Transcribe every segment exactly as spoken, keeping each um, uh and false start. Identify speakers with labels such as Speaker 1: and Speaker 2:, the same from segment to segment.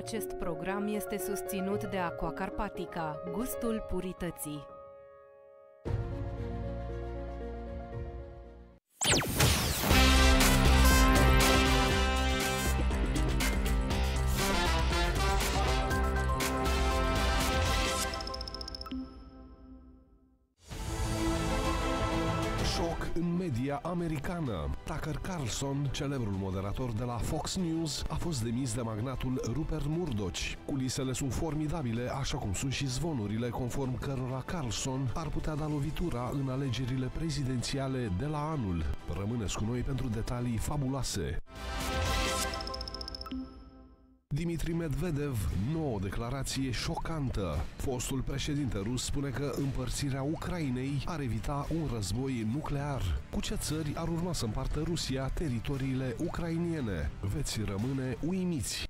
Speaker 1: Acest program este susținut de Aqua Carpatica, gustul purității.
Speaker 2: Șoc în media americană. Tucker Carlson, celebrul moderator de la Fox News, a fost demis de magnatul Rupert Murdoch. Culisele sunt formidabile, așa cum sunt și zvonurile conform cărora Carlson ar putea da lovitura în alegerile prezidențiale de la anul. Rămâneți cu noi pentru detalii fabuloase. Dmitri Medvedev, nouă declarație șocantă. Fostul președinte rus spune că împărțirea Ucrainei ar evita un război nuclear. Cu ce țări ar urma să împartă Rusia teritoriile ucrainiene? Veți rămâne uimiți.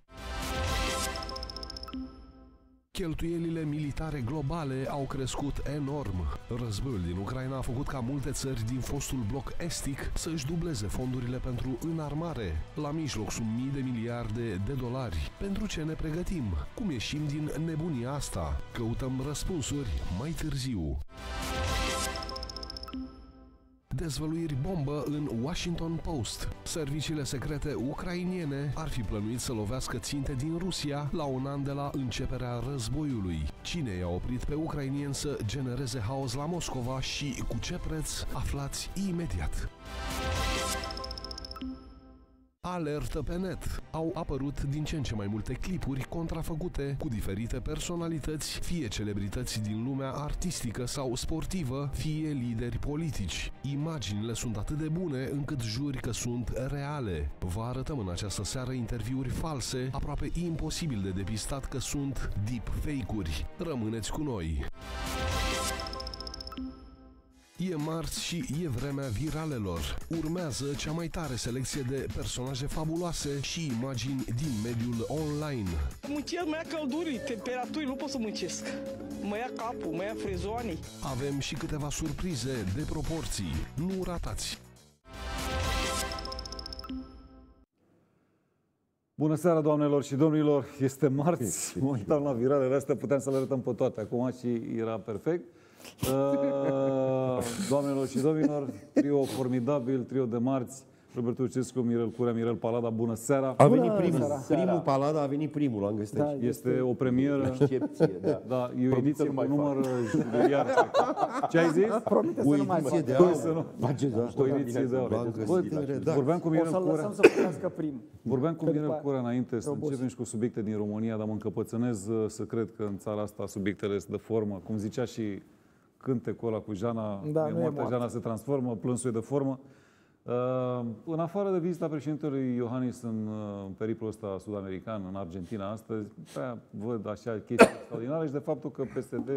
Speaker 2: Cheltuielile militare globale au crescut enorm. Războiul din Ucraina a făcut ca multe țări din fostul bloc estic să-și dubleze fondurile pentru înarmare. La mijloc sunt mii de miliarde de dolari. Pentru ce ne pregătim? Cum ieșim din nebunia asta? Căutăm răspunsuri mai târziu. Dezvăluiri bombă în Washington Post. Serviciile secrete ucrainiene ar fi plănuit să lovească ținte din Rusia la un an de la începerea războiului. Cine i-a oprit pe ucrainieni să genereze haos la Moscova și cu ce preț? Aflați imediat. Alertă pe net. Au apărut din ce în ce mai multe clipuri contrafăcute cu diferite personalități, fie celebrități din lumea artistică sau sportivă, fie lideri politici. Imaginile sunt atât de bune încât juri că sunt reale. Vă arătăm în această seară interviuri false, aproape imposibil de depistat că sunt deepfake-uri. Rămâneți cu noi! E marți și e vremea viralelor. Urmează cea mai tare selecție de personaje fabuloase și imagini din mediul online.
Speaker 3: Muncesc, mă ia căldurii, temperaturi, nu pot să muncesc. Mă ia capul, mă ia frezoanii.
Speaker 2: Avem și câteva surprize de proporții. Nu ratați!
Speaker 4: Bună seara, doamnelor și domnilor! Este marți, mă uitam la viralele astea, puteam să le arătăm pe toate acum și era perfect. Uh, doamnelor și domnilor, trio formidabil, trio de marți, Robert Turcescu, Mirel Curea, Mirel Palada, bună seara!
Speaker 5: A venit primul, seara. primul Palada a venit primul, l-am găsit.
Speaker 4: Da, este o premieră.
Speaker 5: Excepție, da.
Speaker 4: Da, e o ediție cu număr jubiliar. Ce ai zis?
Speaker 6: Promite să nu mai
Speaker 5: ediție de
Speaker 4: aur.
Speaker 5: aur.
Speaker 4: O ediție de aur. Vorbeam cu
Speaker 6: O
Speaker 4: Mirel
Speaker 6: să-l
Speaker 4: Curea.
Speaker 6: lăsăm să vorbească primul.
Speaker 4: Vorbeam cu Mirel Curea înainte să începem și cu subiecte din România, dar mă încăpățânez să cred că în țara asta subiectele sunt de formă. Cum zicea și cântecul ăla cu Jana,
Speaker 6: da,
Speaker 4: e moartă, Jana se transformă, plânsul e de formă. Uh, în afară de vizita președintelui Iohannis în uh, periplul ăsta sud-american, în Argentina astăzi, prea văd așa chestii extraordinare și de faptul că P S D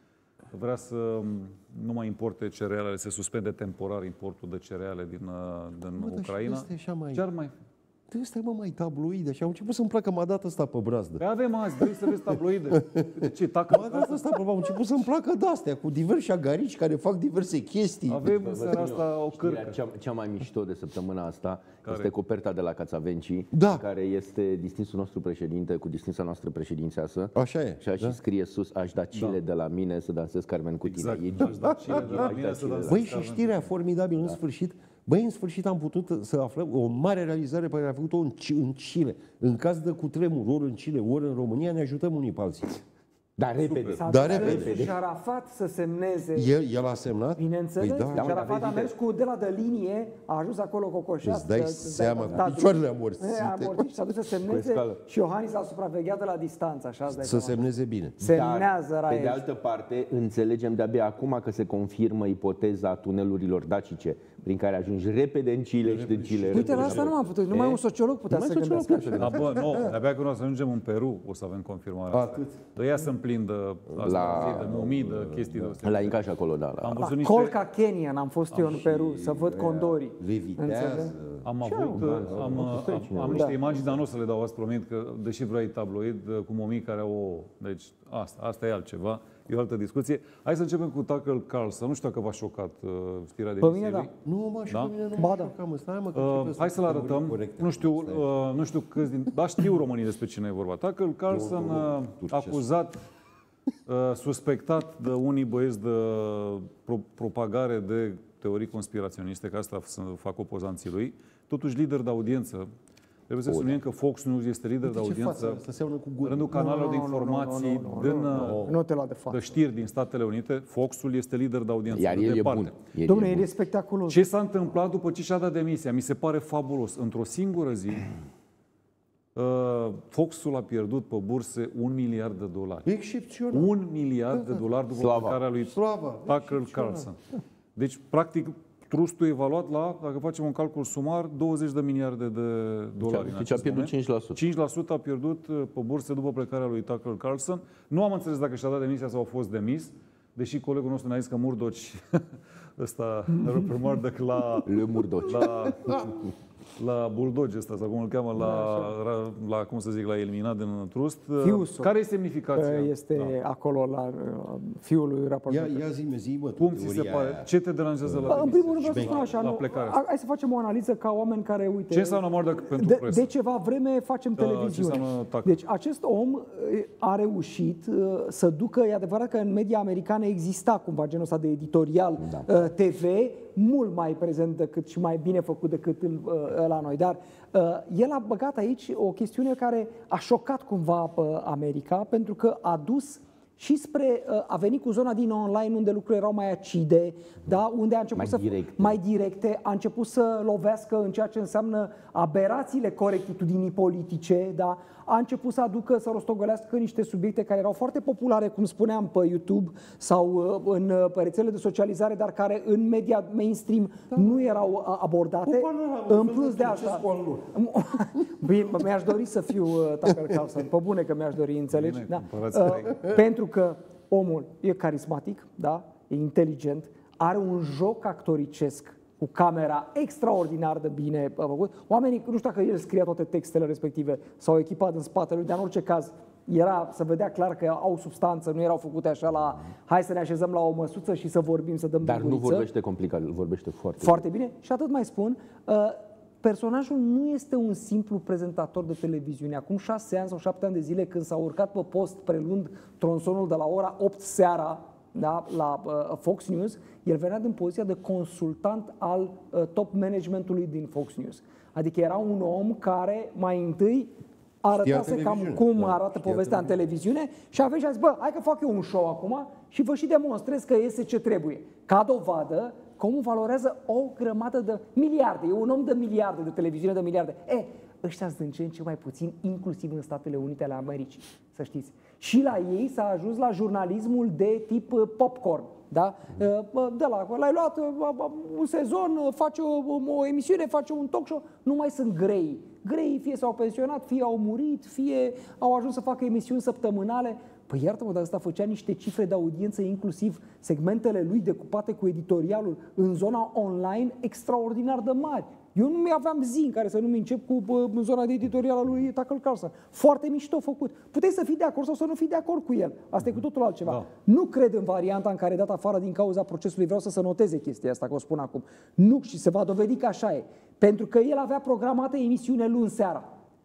Speaker 4: vrea să nu mai importe cerealele, se suspende temporar importul de cereale din, uh, din
Speaker 5: Mă,
Speaker 4: Ucraina. Ce ar mai...
Speaker 5: De ăsta, mă, mai tabloide și au început să-mi placă, m-a dat ăsta pe brazdă.
Speaker 4: Păi avem azi, vrei să vezi tabloide? De ce? Tacă
Speaker 5: M-a dat ăsta pe brazdă, au început să-mi placă de-astea, cu diversi agarici care fac diverse chestii.
Speaker 4: Avem în seara asta o cârcă.
Speaker 7: Cea, cea mai mișto de săptămâna asta
Speaker 4: care?
Speaker 7: Este coperta de la Cațavencii,
Speaker 5: da.
Speaker 7: Care este distinsul nostru președinte cu distinsa noastră președințeasă.
Speaker 5: Așa e.
Speaker 7: Și, da? Și scrie sus, aș da cile da. de la mine să dansez Carmen cu tine.
Speaker 4: Exact, aș da cile de la mine să dansez.
Speaker 5: Băi, și știrea formidabilă, în sfârșit, băi, în sfârșit am putut să aflăm o mare realizare pe care a făcut-o în, în Chile. În caz de cutremur, ori în Chile, ori în România, ne ajutăm unii pe alții.
Speaker 7: Dar repede.
Speaker 5: Dar repede.
Speaker 6: Și Arafat să semneze.
Speaker 5: El, el a semnat?
Speaker 6: Bineînțeles.
Speaker 5: Păi da.
Speaker 6: Și Arafat a mers cu, de la de linie, a ajuns acolo cocoșat.
Speaker 5: Îți dai seama, cu picioarele amorțite.
Speaker 6: Amorțit și s-a dus să semneze și Iohannis a supravegheat de la distanță. Așa,
Speaker 5: să semneze bine.
Speaker 6: Semnează
Speaker 7: Dar,
Speaker 6: Raieș.
Speaker 7: pe de altă parte, înțelegem de-abia acum că se confirmă ipoteza tunelurilor dacice, prin care ajungi repede în Chile și din Chile.
Speaker 6: Uite, la asta nu am putut. Numai un sociolog putea să gândească așa.
Speaker 4: Da, bă, nu, de-abia când o să ajungem în Peru, o să avem confirmarea asta. De ea să-mi plin de asta, de mumii, de chestii de
Speaker 7: la Inca și acolo, da.
Speaker 4: Am
Speaker 6: La
Speaker 4: văzut niște...
Speaker 6: Colca Kenya n-am fost eu în Peru, să văd condorii.
Speaker 5: Le vitează.
Speaker 4: Am avut, am, am, am niște imagini, dar nu o să le dau, ați promit că, deși vrei tabloid, cu momii care au... Deci, asta, asta e altceva. e o altă discuție. Hai să începem cu Tucker Carlson. Nu știu dacă v-a șocat uh, știrea de
Speaker 6: Pe mine, da.
Speaker 5: Nu, mă, și
Speaker 4: Da?
Speaker 5: pe mine nu
Speaker 6: Ba
Speaker 5: mă
Speaker 6: da.
Speaker 5: șocam, mă, stai, mă, că
Speaker 4: Uh,
Speaker 5: începe să
Speaker 4: hai să-l
Speaker 5: fie
Speaker 4: arătăm.
Speaker 5: corect.
Speaker 4: Nu știu,
Speaker 5: Stai.
Speaker 4: uh, nu știu câți din... Dar știu românii despre cine e vorba. Tucker Carlson,
Speaker 5: Eu, eu,
Speaker 4: uh,
Speaker 5: turcesc.
Speaker 4: acuzat, uh, suspectat de unii băieți de pro- propagare de teorii conspiraționiste, că asta să fac opozanții lui. Totuși lider de audiență. Trebuie să subliniem că Fox News este lider de
Speaker 5: Ce
Speaker 4: audiență
Speaker 5: față? Să seamănă cu
Speaker 4: în
Speaker 5: gură.
Speaker 4: rândul canalelor de
Speaker 6: Nu, nu, nu,
Speaker 4: informații
Speaker 6: nu, nu, nu,
Speaker 4: din,
Speaker 6: nu, nu,
Speaker 4: uh,
Speaker 6: nu te lua de
Speaker 4: de
Speaker 6: față.
Speaker 4: știri din Statele Unite. Foxul este lider de audiență.
Speaker 7: Iar
Speaker 4: de
Speaker 7: el e
Speaker 4: departe.
Speaker 7: bun. El
Speaker 6: Dom'le,
Speaker 7: e
Speaker 6: el
Speaker 7: bun.
Speaker 6: e spectaculos.
Speaker 4: Ce s-a întâmplat după ce și-a dat demisia? Mi se pare fabulos. Într-o singură zi, uh, Foxul a pierdut pe burse un miliard de dolari.
Speaker 5: Excepțional.
Speaker 4: Un miliard de dolari după
Speaker 7: Slava.
Speaker 4: plecarea lui
Speaker 5: Slava.
Speaker 4: Tucker Carlson. Deci, practic, trustul evaluat la, dacă facem un calcul sumar, douăzeci de miliarde de dolari. în
Speaker 7: Deci a
Speaker 4: acest
Speaker 7: pierdut
Speaker 4: moment.
Speaker 7: cinci la sută.
Speaker 4: cinci la sută a pierdut uh, pe burse după plecarea lui Tucker Carlson. Nu am înțeles dacă și-a dat demisia sau a fost demis, deși colegul nostru ne-a zis că Murdoch, ăsta, Rupert Murdoch, la,
Speaker 7: Le Murdoch.
Speaker 4: la, la Bulldog ăsta, sau cum îl cheamă, la, la, la, cum să zic, la eliminat din trust.
Speaker 6: Fiul său.
Speaker 4: Care e semnificația?
Speaker 6: Este acolo la uh, fiul lui
Speaker 5: Ia,
Speaker 6: raportor.
Speaker 5: ia zi-mi, zi, mă, tu,
Speaker 4: Cum ți se
Speaker 5: teoria
Speaker 4: pare?
Speaker 5: aia.
Speaker 4: Ce te deranjează la
Speaker 6: În
Speaker 4: demisia?
Speaker 6: primul rând vreau să spun așa,
Speaker 4: La
Speaker 6: nu,
Speaker 4: plecarea.
Speaker 6: hai să facem o analiză ca oameni care, uite,
Speaker 4: Ce înseamnă Murdoch pentru
Speaker 6: de,
Speaker 4: presă?
Speaker 6: de ceva vreme facem
Speaker 4: Da, ce
Speaker 6: televiziune.
Speaker 4: înseamnă Tucker?
Speaker 6: Deci acest om uh, a reușit uh, să ducă, e adevărat că în media americană exista cumva genul ăsta de editorial
Speaker 7: Da.
Speaker 6: uh, T V, mult mai prezent decât și mai bine făcut decât uh, la noi, dar uh, el a băgat aici o chestiune care a șocat cumva pe America, pentru că a dus și spre a venit cu zona din online unde lucrurile erau mai acide, da? Unde a început
Speaker 7: Mai
Speaker 6: să
Speaker 7: directe.
Speaker 6: mai directe, a început să lovească în ceea ce înseamnă aberațiile corectitudinii politice, da? A început să aducă, să rostogolească niște subiecte care erau foarte populare, cum spuneam, pe YouTube sau uh, în uh, pe rețelele de socializare, dar care în media mainstream nu erau uh, abordate.
Speaker 5: O panoramă,
Speaker 6: În
Speaker 5: un
Speaker 6: plus de
Speaker 5: succes
Speaker 6: asta,
Speaker 5: cu al lor.
Speaker 6: Bine, mi-aș dori să fiu uh, Tucker Carlson, pe bune că mi-aș dori, înțelegi?
Speaker 4: Bine,
Speaker 6: Da.
Speaker 4: comparați
Speaker 6: Uh, pentru că omul e carismatic, da? E inteligent, are un joc actoricesc cu camera extraordinar de bine făcut. Oamenii, nu știu dacă el scria toate textele respective sau echipat în spatele lui, dar în orice caz era, se vedea clar că au substanță, nu erau făcute așa la hai să ne așezăm la o măsuță și să vorbim, să dăm
Speaker 7: Dar nu
Speaker 6: buguriță.
Speaker 7: vorbește complicat, îl vorbește foarte
Speaker 6: Foarte bine. Și atât mai spun, uh, personajul nu este un simplu prezentator de televiziune. Acum șase ani sau șapte ani de zile, când s-a urcat pe post prelund tronsonul de la ora opt seara, da, la uh, Fox News, el venea din poziția de consultant al uh, top managementului din Fox News. Adică era un om care mai întâi arătase cam
Speaker 5: televiziune.
Speaker 6: cum
Speaker 5: Da,
Speaker 6: arată
Speaker 5: știa
Speaker 6: povestea în televiziune și a venit și a zis, bă, hai că fac eu un show acum și vă și demonstrez că iese ce trebuie. Ca dovadă, că omul valorează o grămadă de miliarde. E un om de miliarde, de televiziune de miliarde. E, ăștia sunt din ce în ce mai puțin, inclusiv în Statele Unite ale Americii, să știți. Și la ei s-a ajuns la jurnalismul de tip uh, popcorn. Da? Uh, De la, l-ai luat uh, un sezon, uh, face o, o emisiune, face un talk show, nu mai sunt grei. Grei fie s-au pensionat, fie au murit, fie au ajuns să facă emisiuni săptămânale. Păi iartă-mă, dar ăsta făcea niște cifre de audiență, inclusiv segmentele lui decupate cu editorialul în zona online extraordinar de mari. Eu nu mi-aveam zi în care să nu-mi încep cu bă, în zona de editorială lui Tucker Carlson. Foarte mișto făcut. Puteți să fii de acord sau să nu fii de acord cu el. Asta e cu totul altceva. Da. Nu cred în varianta în care e dat afară din cauza procesului. Vreau să se noteze chestia asta, că o spun acum. Nu, și se va dovedi că așa e. Pentru că el avea programată emisiune luni seara.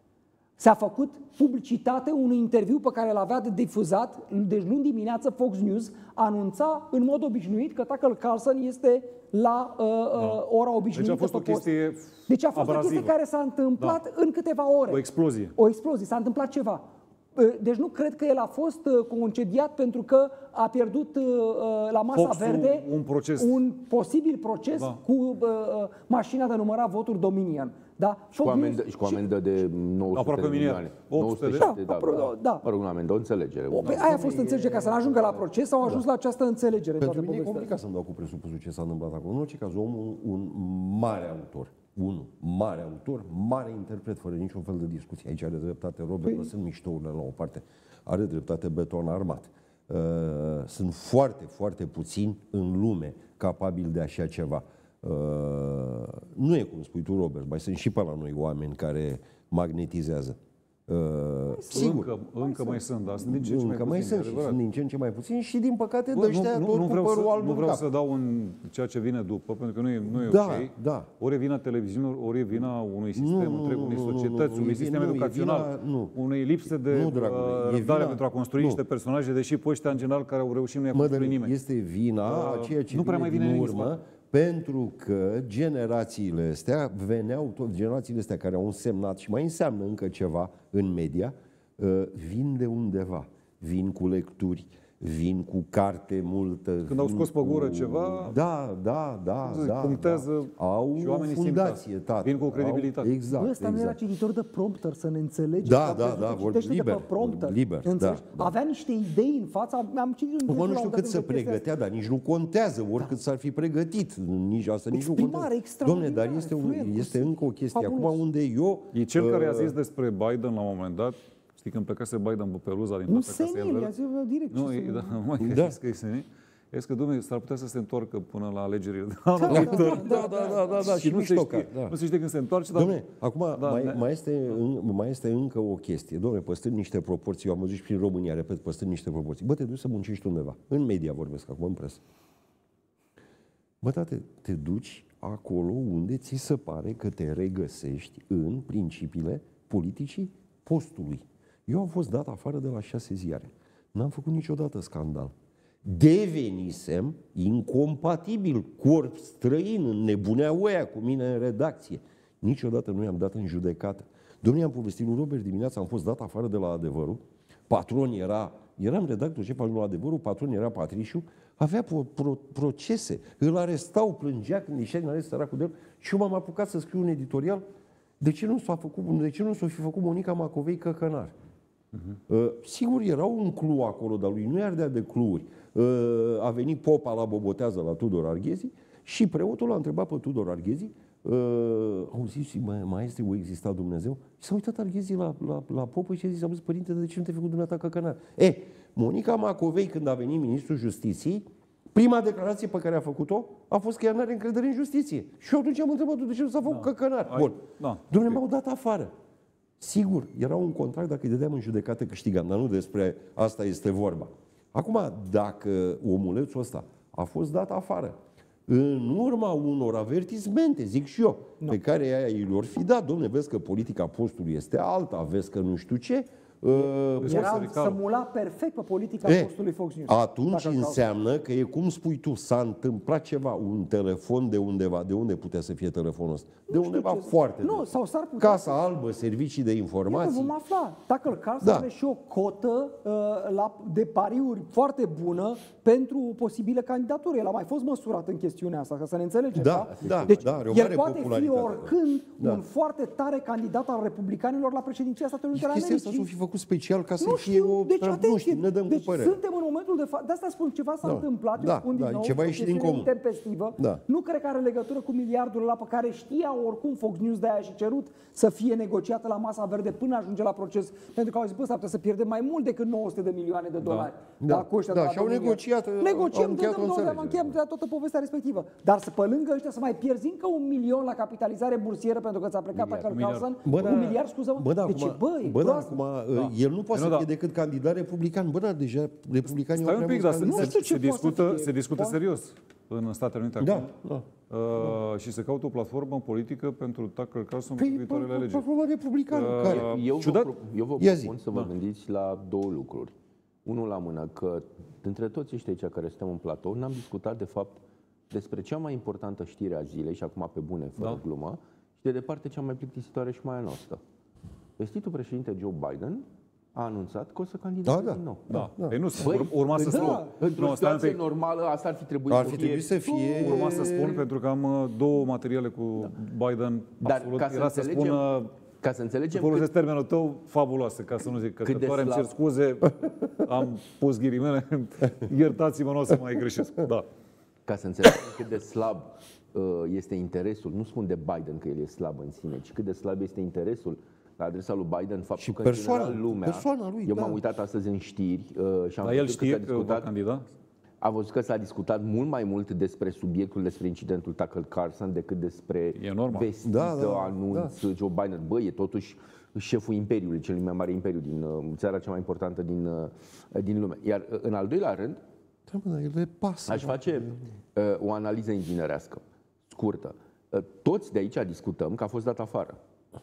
Speaker 6: S-a făcut publicitate unui interviu pe care l-avea de difuzat, deci luni dimineață Fox News anunța în mod obișnuit că Tucker Carlson este la uh,
Speaker 4: Da.
Speaker 6: ora obișnuită.
Speaker 4: Deci a fost o
Speaker 6: pe post.
Speaker 4: chestie
Speaker 6: Deci a fost
Speaker 4: abrazivă.
Speaker 6: o chestie care s-a întâmplat în câteva ore.
Speaker 4: O explozie.
Speaker 6: O explozie, s-a întâmplat ceva. Deci nu cred că el a fost concediat pentru că a pierdut la Masa
Speaker 4: Foxul,
Speaker 6: Verde
Speaker 4: un proces.
Speaker 6: un posibil proces
Speaker 4: Da.
Speaker 6: cu uh, mașina de numărat voturi Dominion. Da?
Speaker 7: Și cu amendă, și cu amendă de nouă sute
Speaker 4: Aproape
Speaker 7: de
Speaker 4: miliard.
Speaker 7: milioane.
Speaker 4: opt sute de-
Speaker 7: nouă sute șapte,
Speaker 6: Da,
Speaker 7: da,
Speaker 6: apro-
Speaker 7: da.
Speaker 6: da.
Speaker 7: Mă rog, un amendă, o înțelegere.
Speaker 6: O, păi aia a fost înțelegere, ca să nu ajungă la proces, au ajuns la această înțelegere. în
Speaker 5: Pentru
Speaker 6: toată
Speaker 5: mine e
Speaker 6: povestea.
Speaker 5: complicat să-mi dau cu presupusul ce s-a întâmplat acolo. În orice caz, omul, un mare autor. Unul, mare autor, mare interpret, fără niciun fel de discuție. Aici are dreptate Robert, păi... lăsând miștourile la o parte. Are dreptate Beton Armat. Uh, sunt foarte, foarte puțini în lume capabili de așa ceva. Uh, nu e cum spui tu, Robert, mai sunt și pe la noi oameni care magnetizează. Uh, sigur.
Speaker 4: Încă, încă mai sunt, dar sunt din ce în ce mai
Speaker 5: Încă mai
Speaker 4: puțini,
Speaker 5: sunt și
Speaker 4: adevărat.
Speaker 5: sunt din ce în ce mai puțini și din păcate
Speaker 4: Bă,
Speaker 5: de ăștia
Speaker 4: nu,
Speaker 5: tot
Speaker 4: nu, nu
Speaker 5: cu
Speaker 4: vreau,
Speaker 5: părul
Speaker 4: să,
Speaker 5: alb
Speaker 4: nu
Speaker 5: în
Speaker 4: vreau
Speaker 5: cap.
Speaker 4: să dau în ceea ce vine după, pentru că nu e, nu e
Speaker 5: Da,
Speaker 4: ok.
Speaker 5: da.
Speaker 4: Ori e vina televiziunilor, ori e vina unui sistem
Speaker 5: Nu,
Speaker 4: întreg,
Speaker 5: nu,
Speaker 4: unei
Speaker 5: nu, nu,
Speaker 4: societăți,
Speaker 5: nu,
Speaker 4: unui
Speaker 5: e
Speaker 4: sistem
Speaker 5: vina- nu, e
Speaker 4: educațional,
Speaker 5: vina- nu.
Speaker 4: unei lipse de
Speaker 5: Nu, dragule,
Speaker 4: uh,
Speaker 5: e
Speaker 4: răbdare
Speaker 5: vina-
Speaker 4: pentru a construi
Speaker 5: nu.
Speaker 4: niște personaje, deși pe ăștia, în general, care au reușit, nu i-a
Speaker 5: Mă,
Speaker 4: construit
Speaker 5: dar
Speaker 4: nimeni.
Speaker 5: este vina a
Speaker 4: Uh,
Speaker 5: ceea ce
Speaker 4: nu prea
Speaker 5: vine
Speaker 4: mai vine
Speaker 5: din
Speaker 4: nimic,
Speaker 5: urmă,
Speaker 4: spate.
Speaker 5: pentru că generațiile astea veneau, tot generațiile astea care au însemnat și mai înseamnă încă ceva în media, uh, vin de undeva, vin cu lecturi, vin cu carte multă.
Speaker 4: Când au
Speaker 5: vin
Speaker 4: scos pe gură
Speaker 5: cu...
Speaker 4: ceva,
Speaker 5: Da, da, da,
Speaker 4: cum să zic,
Speaker 5: da.
Speaker 4: punctează
Speaker 5: da. Au
Speaker 4: și
Speaker 5: o
Speaker 4: oamenii simt
Speaker 5: fundație,
Speaker 4: asta.
Speaker 5: tată.
Speaker 4: Vin cu credibilitate.
Speaker 5: Au, exact,
Speaker 6: Bă, ăsta nu era
Speaker 5: exact.
Speaker 6: cititor de prompter, să ne înțelegem.
Speaker 5: Da,
Speaker 6: Că
Speaker 5: da,
Speaker 6: crezut
Speaker 5: da,
Speaker 6: că
Speaker 5: vorbi
Speaker 6: citește de
Speaker 5: liber,
Speaker 6: pe prompter.
Speaker 5: liber,
Speaker 6: Înțelegi?
Speaker 5: da, da.
Speaker 6: Avea niște idei în fața, am citit un
Speaker 5: Acum nu știu
Speaker 6: la
Speaker 5: cât să
Speaker 6: de chestia asta.
Speaker 5: pregătea, dar nici nu contează, oricât s-ar fi pregătit. Nici asta nici nu
Speaker 6: Exprimare
Speaker 5: contează. Dom'le, dar
Speaker 6: extraordinară,
Speaker 5: este, un,
Speaker 6: fluent,
Speaker 5: este încă o chestie
Speaker 6: fabulos.
Speaker 5: acum unde eu...
Speaker 4: E cel care a
Speaker 5: uh,
Speaker 4: zis despre Biden la un moment dat, știi când plecase Biden pe Peluza din
Speaker 6: Nu
Speaker 4: fața Casei
Speaker 6: senil,
Speaker 4: Albe?
Speaker 6: i-a zis direct.
Speaker 4: Nu,
Speaker 6: ce
Speaker 4: e,
Speaker 6: să-
Speaker 4: da, nu mai că
Speaker 5: Da.
Speaker 4: zis că e senil. Este că, dom'le, s-ar putea să se întoarcă până la alegerile de
Speaker 6: Da,
Speaker 4: anul
Speaker 6: da,
Speaker 4: viitor.
Speaker 5: Da, da, da, da, da,
Speaker 4: Și nu se,
Speaker 5: mișto
Speaker 4: știe,
Speaker 5: ca- da.
Speaker 4: nu se știe când se întoarce, dar...
Speaker 5: Dom'le, acum
Speaker 4: Da,
Speaker 5: mai,
Speaker 4: ne-
Speaker 5: mai, este, în- mai este încă o chestie. Dom'le, păstrând niște proporții, eu am văzut și prin România, repet, păstrând niște proporții. Bă, te duci să muncești undeva. În media vorbesc acum, în presă. Bă, tate, te duci acolo unde ți se pare că te regăsești în principiile politicii postului. Eu am fost dat afară de la șase ziare. N-am făcut niciodată scandal. Devenisem incompatibil, corp străin, în nebunea oia cu mine în redacție. Niciodată nu i-am dat în judecată. Dom'le, am povestit lui Robert dimineața, am fost dat afară de la Adevărul. Patron era, eram redactor șef al lui Adevărul, patron era Patriciu, avea pro, pro, procese, îl arestau, plângea când ieșea din arest săracul de el și eu m-am apucat să scriu un editorial. De ce nu s-a făcut, de ce nu s-a fi făcut Monica Macovei căcănar? Uh-huh. Uh, sigur, era un clu acolo, dar lui nu i-ardea de cluuri. Uh, a venit popa la bobotează la Tudor Arghezi și preotul l-a întrebat pe Tudor Arghezi, uh, au zis, maestre, o exista Dumnezeu? Și s-a uitat Arghezi la, la, la popă și a zis, am zis, părinte, de ce nu te-ai făcut dumneata căcănar? E, Monica Macovei, când a venit ministrul justiției, prima declarație pe care a făcut-o a fost că ea nu are încredere în justiție. Și eu atunci am întrebat, de ce nu s-a făcut da. căcănar?
Speaker 4: Ai,
Speaker 5: Bun.
Speaker 4: da.
Speaker 5: Dom'le, m-au dat afară. Sigur, era un contract, dacă îi dădeam în judecată, câștigam, dar nu despre asta este vorba. Acum, dacă omulețul ăsta a fost dat afară, în urma unor avertismente, zic și eu, no. pe care aia i lor fi dat, dom'le, vezi că politica postului este alta, vezi că nu știu ce, uh,
Speaker 6: Era să mula perfect pe politica
Speaker 5: E,
Speaker 6: postului Fox News.
Speaker 5: atunci
Speaker 6: Dacă
Speaker 5: înseamnă că e cum spui tu, s-a întâmplat ceva, un telefon de undeva. De unde putea să fie telefonul ăsta? De
Speaker 6: Nu
Speaker 5: undeva
Speaker 6: știu ce-
Speaker 5: foarte
Speaker 6: Nu,
Speaker 5: des.
Speaker 6: sau s-ar putea-
Speaker 5: Casa Albă, servicii de
Speaker 6: Iată,
Speaker 5: informații.
Speaker 6: vom afla. Tucker Carlson
Speaker 5: Da.
Speaker 6: are și o cotă uh, la, de pariuri foarte bună pentru o posibilă candidatură. El a mai fost măsurat în chestiunea asta, ca să ne înțelegem.
Speaker 5: Da, da,
Speaker 6: Deci,
Speaker 5: da, are o
Speaker 6: el
Speaker 5: mare
Speaker 6: poate fi
Speaker 5: popularitate.
Speaker 6: oricând
Speaker 5: Da.
Speaker 6: un foarte tare candidat al republicanilor la președinția Statelor Unite ale
Speaker 5: Chestia asta
Speaker 6: Americii.
Speaker 5: s-o fi făcut special ca să
Speaker 6: Nu
Speaker 5: fie
Speaker 6: știu,
Speaker 5: o...
Speaker 6: deci
Speaker 5: nu
Speaker 6: atenție,
Speaker 5: știu, ne dăm
Speaker 6: deci
Speaker 5: cu părere.
Speaker 6: suntem în momentul de față, de asta spun, ceva s-a
Speaker 5: Da,
Speaker 6: întâmplat, eu
Speaker 5: da,
Speaker 6: spun din
Speaker 5: da,
Speaker 6: nou,
Speaker 5: ceva
Speaker 6: o
Speaker 5: a ieșit din
Speaker 6: chestiune
Speaker 5: comun.
Speaker 6: intempestivă.
Speaker 5: Da.
Speaker 6: Nu cred că are legătură cu miliardul ăla pe care știa oricum Fox News, de aia și cerut să fie negociată la masa verde până ajunge la proces, pentru că au zis, bă, s-ar putea să pierdem mai mult decât nouă sute de milioane de dolari.
Speaker 5: Da.
Speaker 6: Cu ăștia
Speaker 5: Da,
Speaker 6: de la
Speaker 5: și au
Speaker 6: România.
Speaker 5: negociat, au
Speaker 6: Negociem,
Speaker 5: încheiat
Speaker 6: dăm
Speaker 5: o
Speaker 6: două, am
Speaker 5: înțelegere.
Speaker 6: încheiat toată povestea respectivă. Dar să pe lângă ăștia să mai pierzi încă un milion la capitalizare bursieră pentru că ți-a plecat Tucker Carlson,
Speaker 5: Bă,
Speaker 6: un miliard, scuză-mă.
Speaker 5: Bă, da,
Speaker 6: Deci,
Speaker 5: acum,
Speaker 6: bă, e
Speaker 5: bă, da,
Speaker 6: groază.
Speaker 5: acum el nu poate
Speaker 4: Nu,
Speaker 5: să
Speaker 4: da.
Speaker 5: fie decât candidat republican. Bă, da, deja republicanii
Speaker 4: Stai
Speaker 5: au
Speaker 4: un
Speaker 5: prea
Speaker 4: pic, dar
Speaker 5: mulți
Speaker 4: se,
Speaker 6: Nu
Speaker 5: candidați.
Speaker 6: știu
Speaker 4: se,
Speaker 6: ce
Speaker 4: se
Speaker 6: poate să
Speaker 4: discută,
Speaker 6: fie.
Speaker 4: se discută
Speaker 6: Poate-
Speaker 4: serios în Statele Unite
Speaker 5: Da,
Speaker 4: acum.
Speaker 5: da.
Speaker 4: Uh, și se caută o platformă politică pentru Tucker Carlson
Speaker 5: Păi,
Speaker 4: pentru viitoarele
Speaker 5: păi,
Speaker 4: alegeri.
Speaker 5: platforma republicană,
Speaker 4: Uh,
Speaker 5: care?
Speaker 7: Eu vă,
Speaker 4: Ciudat?
Speaker 7: pro- eu vă
Speaker 5: Ia zi.
Speaker 7: propun să vă gândiți la două lucruri. Unul la mână, că dintre toți ăștia aici care suntem în platou, n-am discutat de fapt despre cea mai importantă știre a zilei, și acum pe bune, fără
Speaker 4: Da.
Speaker 7: glumă, și de departe cea mai plictisitoare și mai anostă. Vestitul președinte Joe Biden a anunțat că o să candideze
Speaker 5: Da, da.
Speaker 7: din nou.
Speaker 4: Da.
Speaker 5: Da.
Speaker 4: Păi nu,
Speaker 7: Băi,
Speaker 4: ur- urma să
Speaker 7: da,
Speaker 4: spun.
Speaker 7: într-o
Speaker 4: Nu, stai un
Speaker 7: situație
Speaker 4: pic.
Speaker 7: normală, asta ar fi trebuit
Speaker 5: Ar
Speaker 7: să
Speaker 5: fi
Speaker 7: fie...
Speaker 5: trebuit să fie...
Speaker 4: Urma să spun, pentru că am uh, două materiale cu Biden.
Speaker 7: Dar
Speaker 4: Absolut.
Speaker 7: ca să
Speaker 4: Era să
Speaker 7: înțelegem-
Speaker 4: spună,
Speaker 7: Ca să
Speaker 4: să
Speaker 7: înțelegem
Speaker 4: folosesc
Speaker 7: cât,
Speaker 4: termenul tău, fabuloase, ca să nu zic
Speaker 7: Cât de
Speaker 4: căsătoare, îmi cer
Speaker 7: slab.
Speaker 4: scuze, am pus ghilimele, iertați-mă, nu o să mai greșesc. Da.
Speaker 7: ca să înțelegem cât de slab uh, este interesul, nu spun de Biden că el e slab în sine, ci cât de slab este interesul la adresa lui Biden, faptul
Speaker 5: Și
Speaker 7: că
Speaker 5: persoana-
Speaker 7: în general lumea,
Speaker 5: persoana lui,
Speaker 7: eu
Speaker 5: da.
Speaker 7: m-am uitat astăzi în știri uh, și am
Speaker 4: Dar el
Speaker 7: văzut că
Speaker 4: știe
Speaker 7: s-a
Speaker 4: că va
Speaker 7: discutat,
Speaker 4: candida?
Speaker 7: Am văzut că s-a discutat mult mai mult despre subiectul, despre incidentul Tucker Carlson, decât despre vestită,
Speaker 5: da, da,
Speaker 7: anunț, da. Joe Biden. Bă, e totuși șeful imperiului, cel mai mare imperiu din uh, țara cea mai importantă din, uh, din lume. Iar uh, în al doilea rând, aș face uh, o analiză inginerească, scurtă. Uh, toți de aici discutăm că a fost dat afară.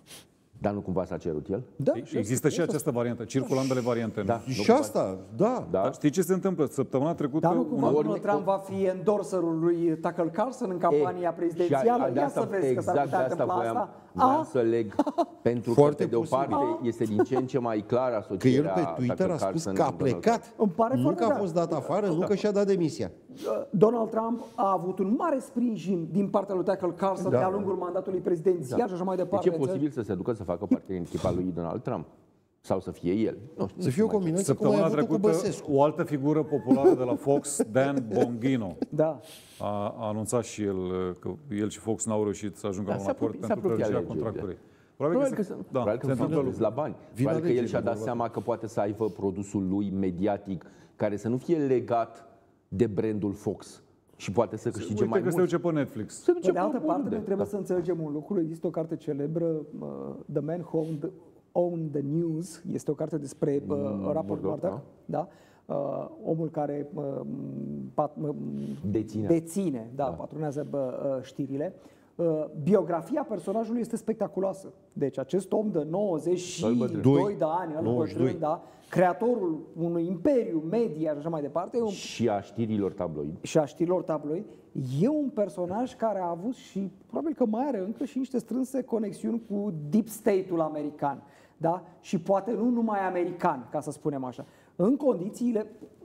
Speaker 7: Dar nu cumva s-a cerut el?
Speaker 6: Da,
Speaker 4: există și această variantă, circulă ambele variante.
Speaker 7: Da.
Speaker 5: Și asta, da.
Speaker 7: Da.
Speaker 4: Dar știi ce se întâmplă? Săptămâna trecută...
Speaker 6: Dar nu cumva
Speaker 4: un...
Speaker 6: Donald Trump va fi endorserul lui Tucker Carlson în campania prezidențială? Ia să vezi că s-ar putea întâmpla asta.
Speaker 7: Vreau să leg, pentru că, pe de o parte, este din ce în ce mai clar asocierea
Speaker 5: Că el pe Twitter a spus că a plecat. Nu că a fost dat afară, nu că și-a dat demisia.
Speaker 6: Donald Trump a avut un mare sprijin din partea lui Tucker Carlson de-a lungul mandatului prezidențial și așa mai departe.
Speaker 7: Deci e posibil să se ducă să facă parte din echipa lui Donald Trump? Sau să fie el? Nu știu,
Speaker 5: să fie o combinație cum ai avut cu Băsescu.
Speaker 4: O altă figură populară de la Fox, Dan Bongino,
Speaker 6: da.
Speaker 4: a, a anunțat și el că el și Fox n-au reușit să ajungă
Speaker 7: Da,
Speaker 4: la un
Speaker 7: s-a
Speaker 4: acord
Speaker 7: apropie-
Speaker 4: pentru
Speaker 7: s-a apropiat
Speaker 4: prelungirea
Speaker 7: alegerile.
Speaker 4: contractului. Probabil,
Speaker 7: Probabil
Speaker 4: că,
Speaker 7: că,
Speaker 4: se,
Speaker 7: se,
Speaker 4: da,
Speaker 7: probabil că
Speaker 4: se
Speaker 7: se
Speaker 4: întâmplă
Speaker 7: la bani. Probabil că el și-a dat seama că poate să aibă produsul lui mediatic care să nu fie legat de brandul Fox și poate să câștige
Speaker 4: Uite
Speaker 7: mai
Speaker 4: că se
Speaker 7: mult.
Speaker 4: duce pe Netflix.
Speaker 7: Se duce
Speaker 6: Pe de altă
Speaker 7: pe
Speaker 6: parte,
Speaker 7: oriunde.
Speaker 6: noi trebuie
Speaker 7: Da.
Speaker 6: să înțelegem un lucru. Există o carte celebră, uh, The Man Who Owned, Owned the News. Este o carte despre uh, Rupert
Speaker 7: Murdoch,
Speaker 6: Murdoch. Da? Uh, omul care uh, pat, uh,
Speaker 7: Deține.
Speaker 6: deține da, da. patronează uh, știrile. Uh, biografia personajului este spectaculoasă. Deci acest om de nouăzeci și doi de ani, al bătrân, da, creatorul unui imperiu media și așa mai departe, e un
Speaker 7: Și a știrilor tabloid.
Speaker 6: și a știrilor tabloid, e un personaj care a avut și probabil că mai are încă și niște strânse conexiuni cu deep state-ul american, da? Și poate nu numai american, ca să spunem așa. În condițiile,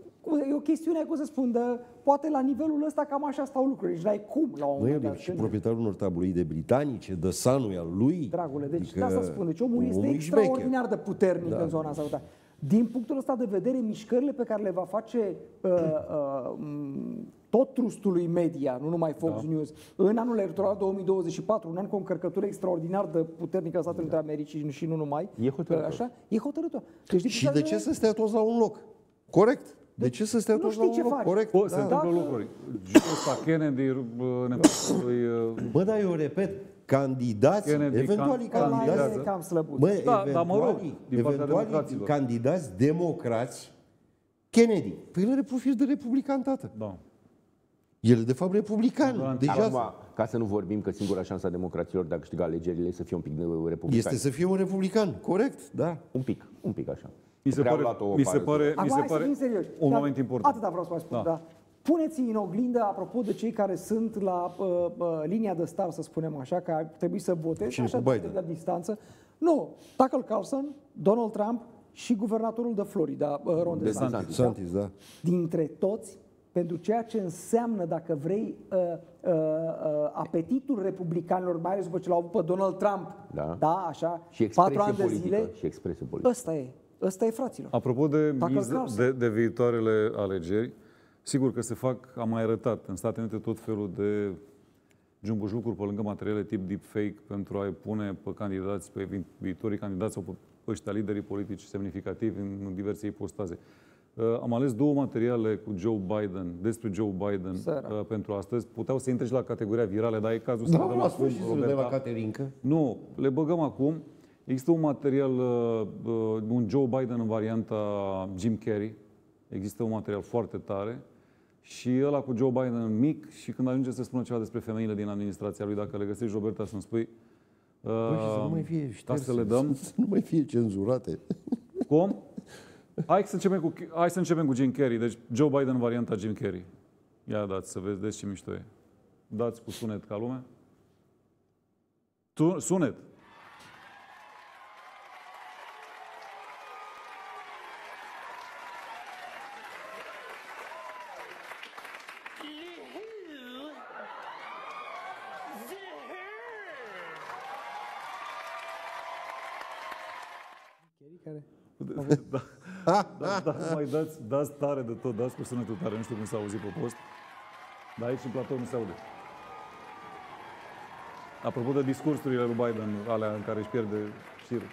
Speaker 6: e o chestiune, cum să spun, de, poate la nivelul ăsta cam așa stau lucrurile. Deci n-ai cum la un
Speaker 5: Nu,
Speaker 6: moment
Speaker 5: el
Speaker 6: dat.
Speaker 5: e și
Speaker 6: când-
Speaker 5: proprietarul unor tabloide britanice, The Sun-ul al lui.
Speaker 6: Dragule, deci
Speaker 5: Adică
Speaker 6: de asta spun. Deci omul este
Speaker 5: omul e șmecher.
Speaker 6: extraordinar de puternic
Speaker 5: Da.
Speaker 6: în zona asta. Din punctul ăsta de vedere, mișcările pe care le va face uh, uh, m, tot trustului media, nu numai Fox
Speaker 4: Da.
Speaker 6: News, în anul electoral două mii douăzeci și patru, un an cu o încărcătură extraordinar de puternică a Statelor Unite ale Americii și nu numai,
Speaker 7: E hotărâtor.
Speaker 6: așa, e hotărâtor. Deci, din
Speaker 5: Și
Speaker 6: punctul
Speaker 5: de
Speaker 6: ăsta
Speaker 5: ce să stea toți la un loc? Corect. De ce să stea
Speaker 6: Nu
Speaker 5: toți la
Speaker 6: știi
Speaker 5: un
Speaker 6: ce
Speaker 5: loc?
Speaker 6: faci.
Speaker 5: Corect.
Speaker 4: Po, se
Speaker 5: Da.
Speaker 4: întâmplă
Speaker 6: Dacă-
Speaker 4: lucruri. Ăsta, Kennedy, bă, nepotului,
Speaker 5: Bă, dar eu repet, candidați,
Speaker 4: Kennedy,
Speaker 5: eventualii
Speaker 4: can-
Speaker 6: ăla
Speaker 5: candidați,
Speaker 6: e cam slăbuț.
Speaker 5: bă,
Speaker 4: Da, dar mă rog,
Speaker 5: eventualii,
Speaker 4: din partea
Speaker 5: eventualii
Speaker 4: democraților.
Speaker 5: candidați democrați, Kennedy. Păi el are profil de republican, tată.
Speaker 4: da.
Speaker 5: El e de fapt republican. Deja
Speaker 7: Acum, ca să nu vorbim că singura șansă a democraților de a câștiga alegerile e să fie un pic republican.
Speaker 5: este să fie un republican. Corect, da.
Speaker 7: Un pic, un pic așa.
Speaker 4: Mi se
Speaker 7: Prea au
Speaker 4: pare,
Speaker 7: luat-o
Speaker 4: mi se
Speaker 7: pară.
Speaker 4: pare, mi
Speaker 6: Acum
Speaker 4: se
Speaker 6: hai să
Speaker 4: pare
Speaker 6: fim serioși.
Speaker 4: un
Speaker 6: Dar
Speaker 4: moment important.
Speaker 6: Atâta vreau să vă spun,
Speaker 4: Da.
Speaker 6: da. Puneți în oglindă, apropo de cei care sunt la uh, uh, linia de start, să spunem așa, că ar trebui să voteze,
Speaker 5: Cine
Speaker 6: așa
Speaker 5: cu
Speaker 6: de
Speaker 5: Biden?
Speaker 6: la distanță. Nu, Tucker Carlson, Donald Trump și guvernatorul de Florida, uh, Ron DeSantis.
Speaker 7: DeSantis.
Speaker 5: Santis, da.
Speaker 6: Dintre toți, pentru ceea ce înseamnă, dacă vrei, uh, uh, uh, apetitul republicanilor, mai ales după ce l-au avut pe Donald Trump,
Speaker 7: Da.
Speaker 6: da așa,
Speaker 7: Și expresie
Speaker 6: patru ani de
Speaker 7: politică.
Speaker 6: zile,
Speaker 7: Și expresie politică.
Speaker 6: ăsta e, ăsta e, fraților.
Speaker 4: Apropo de,
Speaker 6: Tucker
Speaker 4: miz,
Speaker 6: Carlson.
Speaker 4: de, de viitoarele alegeri, sigur că se fac, am mai arătat în Statele Unite tot felul de jumbușlucuri pe lângă materiale tip deepfake pentru a-i pune pe candidați, pe vi- viitorii candidați sau pe ăștia liderii politici semnificativi în diverse ipostaze. Uh, am ales două materiale cu Joe Biden, despre Joe Biden
Speaker 6: Seara.
Speaker 4: uh, pentru astăzi. Puteau să intre și la categoria virale, dar e cazul să
Speaker 5: Da,
Speaker 4: le dăm
Speaker 5: la
Speaker 4: acum,
Speaker 5: sfârșit să le dăm la
Speaker 4: Roberta.
Speaker 5: Caterinca.
Speaker 4: Nu, le băgăm acum. Există un material, uh, uh, un Joe Biden în varianta Jim Carrey. Există un material foarte tare. Și ăla cu Joe Biden mic și când ajunge să spună ceva despre femeile din administrația lui, dacă le găsești, Roberta, să-mi spui. Uh,
Speaker 5: Bă, și să nu mai fie
Speaker 4: ca
Speaker 5: șterse,
Speaker 4: să le dăm.
Speaker 5: Să nu mai fie cenzurate.
Speaker 4: Cum? Hai să începem cu, hai să începem cu Jim Carrey. Deci Joe Biden în varianta Jim Carrey. Ia dați să vedeți ce mișto e. Dați cu sunet ca lumea. Tu, sunet.
Speaker 6: Care?
Speaker 4: Da, da, da, mai dați, dați tare de tot, dați cu sunetul tare, nu știu cum s-a auzit pe post, dar aici în platou nu se aude. Apropo de discursurile lui Biden, alea în care își pierde șirul.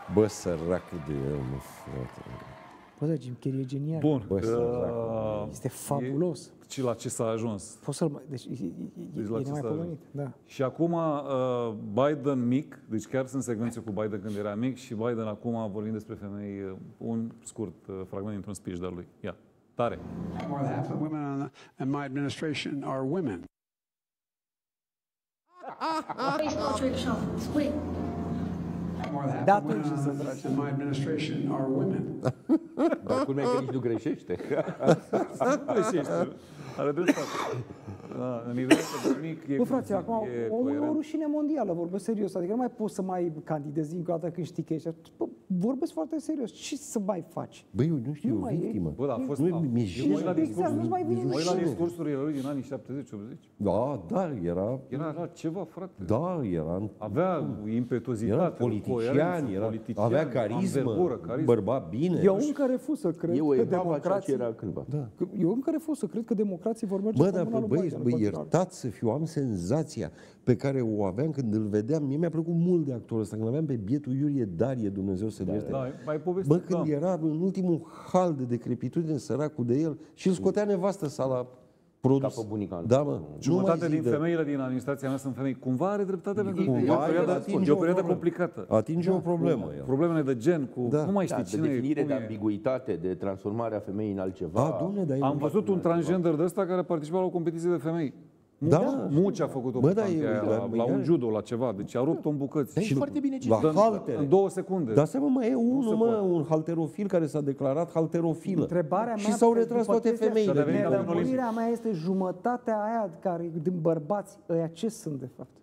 Speaker 5: Bă, săracă de el, mă, frate.
Speaker 6: Bă, da, Jim Carrey e genial.
Speaker 4: Bun.
Speaker 5: Bă,
Speaker 4: uh,
Speaker 6: Este fabulos.
Speaker 4: E, și la ce s-a ajuns.
Speaker 6: Poți să-l mai... Deci e, e,
Speaker 4: Deci
Speaker 6: e
Speaker 4: la ce s-a
Speaker 6: nemaipomenit. Da.
Speaker 4: Și acum uh, Biden mic, deci chiar sunt secvențe cu Biden când era mic și Biden acum vorbind despre femei, uh, un scurt uh, fragment dintr-un speech de-al lui. Ia, tare.
Speaker 8: More than half the women on the, in my administration are women. More than half
Speaker 6: Da,
Speaker 8: the women
Speaker 6: atunci să
Speaker 8: on
Speaker 6: tragi.
Speaker 8: the, in my administration are women.
Speaker 7: Dar culmea e că nici nu greșește.
Speaker 4: Greșești, are dreptate. Da, în ideea că de mic e
Speaker 6: Bă, frate,
Speaker 4: inclusiv,
Speaker 6: acum
Speaker 4: e
Speaker 6: omul e o
Speaker 4: coerent.
Speaker 6: rușine mondială, vorbesc serios. Adică nu mai poți să mai candidezi încă o dată când știi că ești. Bă, vorbesc foarte serios. Ce să mai faci?
Speaker 5: Băi, eu nu știu,
Speaker 6: Nu
Speaker 5: o
Speaker 6: mai e.
Speaker 5: victimă.
Speaker 4: Bă, da, a fost...
Speaker 5: Nu,
Speaker 4: a-
Speaker 5: mi-e
Speaker 4: eu mă uit la
Speaker 5: jenă.
Speaker 4: discurs-
Speaker 6: Nu-ți mai vine
Speaker 4: mă uit la
Speaker 6: rușine.
Speaker 4: discursurile lui din anii șaptezeci optzeci.
Speaker 5: Da, da, era...
Speaker 4: Era la ceva, frate.
Speaker 5: Da, era...
Speaker 4: Avea impetuozitate,
Speaker 5: Era politician,
Speaker 4: coerență,
Speaker 5: era,
Speaker 4: politician,
Speaker 5: avea carismă,
Speaker 4: anvergură, carismă.
Speaker 5: bărbat bine.
Speaker 6: Eu încă refuz să cred
Speaker 7: E o
Speaker 6: că
Speaker 7: etapă aceea ce
Speaker 6: democrații...
Speaker 7: era cândva.
Speaker 5: Da.
Speaker 6: că- Eu încă refuz să cred că democrații vor merge
Speaker 5: Bă,
Speaker 6: pe
Speaker 5: dar
Speaker 6: mâna lui
Speaker 5: băi,
Speaker 6: Biden în
Speaker 5: băi,
Speaker 6: continuare.
Speaker 5: iertați să fiu, am senzația pe care o aveam când îl vedeam. Mie mi-a plăcut mult de actorul ăsta, când aveam pe bietul Iurie Darie, Dumnezeu să-l ierte.
Speaker 4: Da, mai povestit,
Speaker 5: Bă, când
Speaker 4: da.
Speaker 5: era în ultimul hal de decrepitudine, săracul de el, și îl scotea nevastă sa la produs.
Speaker 7: Ca pe bunica.
Speaker 5: Da, mă.
Speaker 4: Jumătate
Speaker 5: mai
Speaker 4: din
Speaker 5: zi de-
Speaker 4: femeile din administrația mea sunt femei. Cumva are dreptate pentru că e o
Speaker 5: Cumva
Speaker 4: perioadă,
Speaker 5: atinge
Speaker 4: e o
Speaker 5: o
Speaker 4: perioadă
Speaker 5: problemă.
Speaker 4: complicată.
Speaker 5: Atinge o problemă. el.
Speaker 4: Problemele de gen, cu
Speaker 5: Da.
Speaker 4: nu mai
Speaker 7: Da,
Speaker 4: știi
Speaker 7: de
Speaker 4: cine
Speaker 7: definire,
Speaker 4: e,
Speaker 7: de
Speaker 4: cum e.
Speaker 7: ambiguitate, de transformare a femeii în altceva.
Speaker 5: Da, domne, dar e
Speaker 4: Am
Speaker 5: un-
Speaker 4: văzut un transgender de ăsta care participa la o competiție de femei.
Speaker 5: Da, mă.
Speaker 4: Muci a făcut-o
Speaker 5: Bă,
Speaker 4: pe
Speaker 5: da,
Speaker 4: tantea
Speaker 5: e-
Speaker 4: aia,
Speaker 5: da,
Speaker 4: la,
Speaker 5: bă,
Speaker 4: la un
Speaker 5: e-
Speaker 4: judo, la ceva. Deci a rupt-o în bucăți.
Speaker 7: Dar e foarte bine ce
Speaker 5: La
Speaker 4: Dă-
Speaker 5: haltere.
Speaker 4: În două secunde.
Speaker 5: Dar seama, mai e unul,
Speaker 4: se
Speaker 5: mă,
Speaker 4: poate.
Speaker 5: un halterofil care s-a declarat halterofilă.
Speaker 6: Întrebarea mea,
Speaker 5: și s-au
Speaker 6: pe-
Speaker 5: retras
Speaker 6: după
Speaker 5: toate
Speaker 6: chestia asta,
Speaker 5: femeile.
Speaker 4: devenit
Speaker 5: din
Speaker 4: campion
Speaker 5: Olimpic.
Speaker 6: Nelămurirea mea este jumătatea aia care, din bărbați, ăia ce sunt de fapt?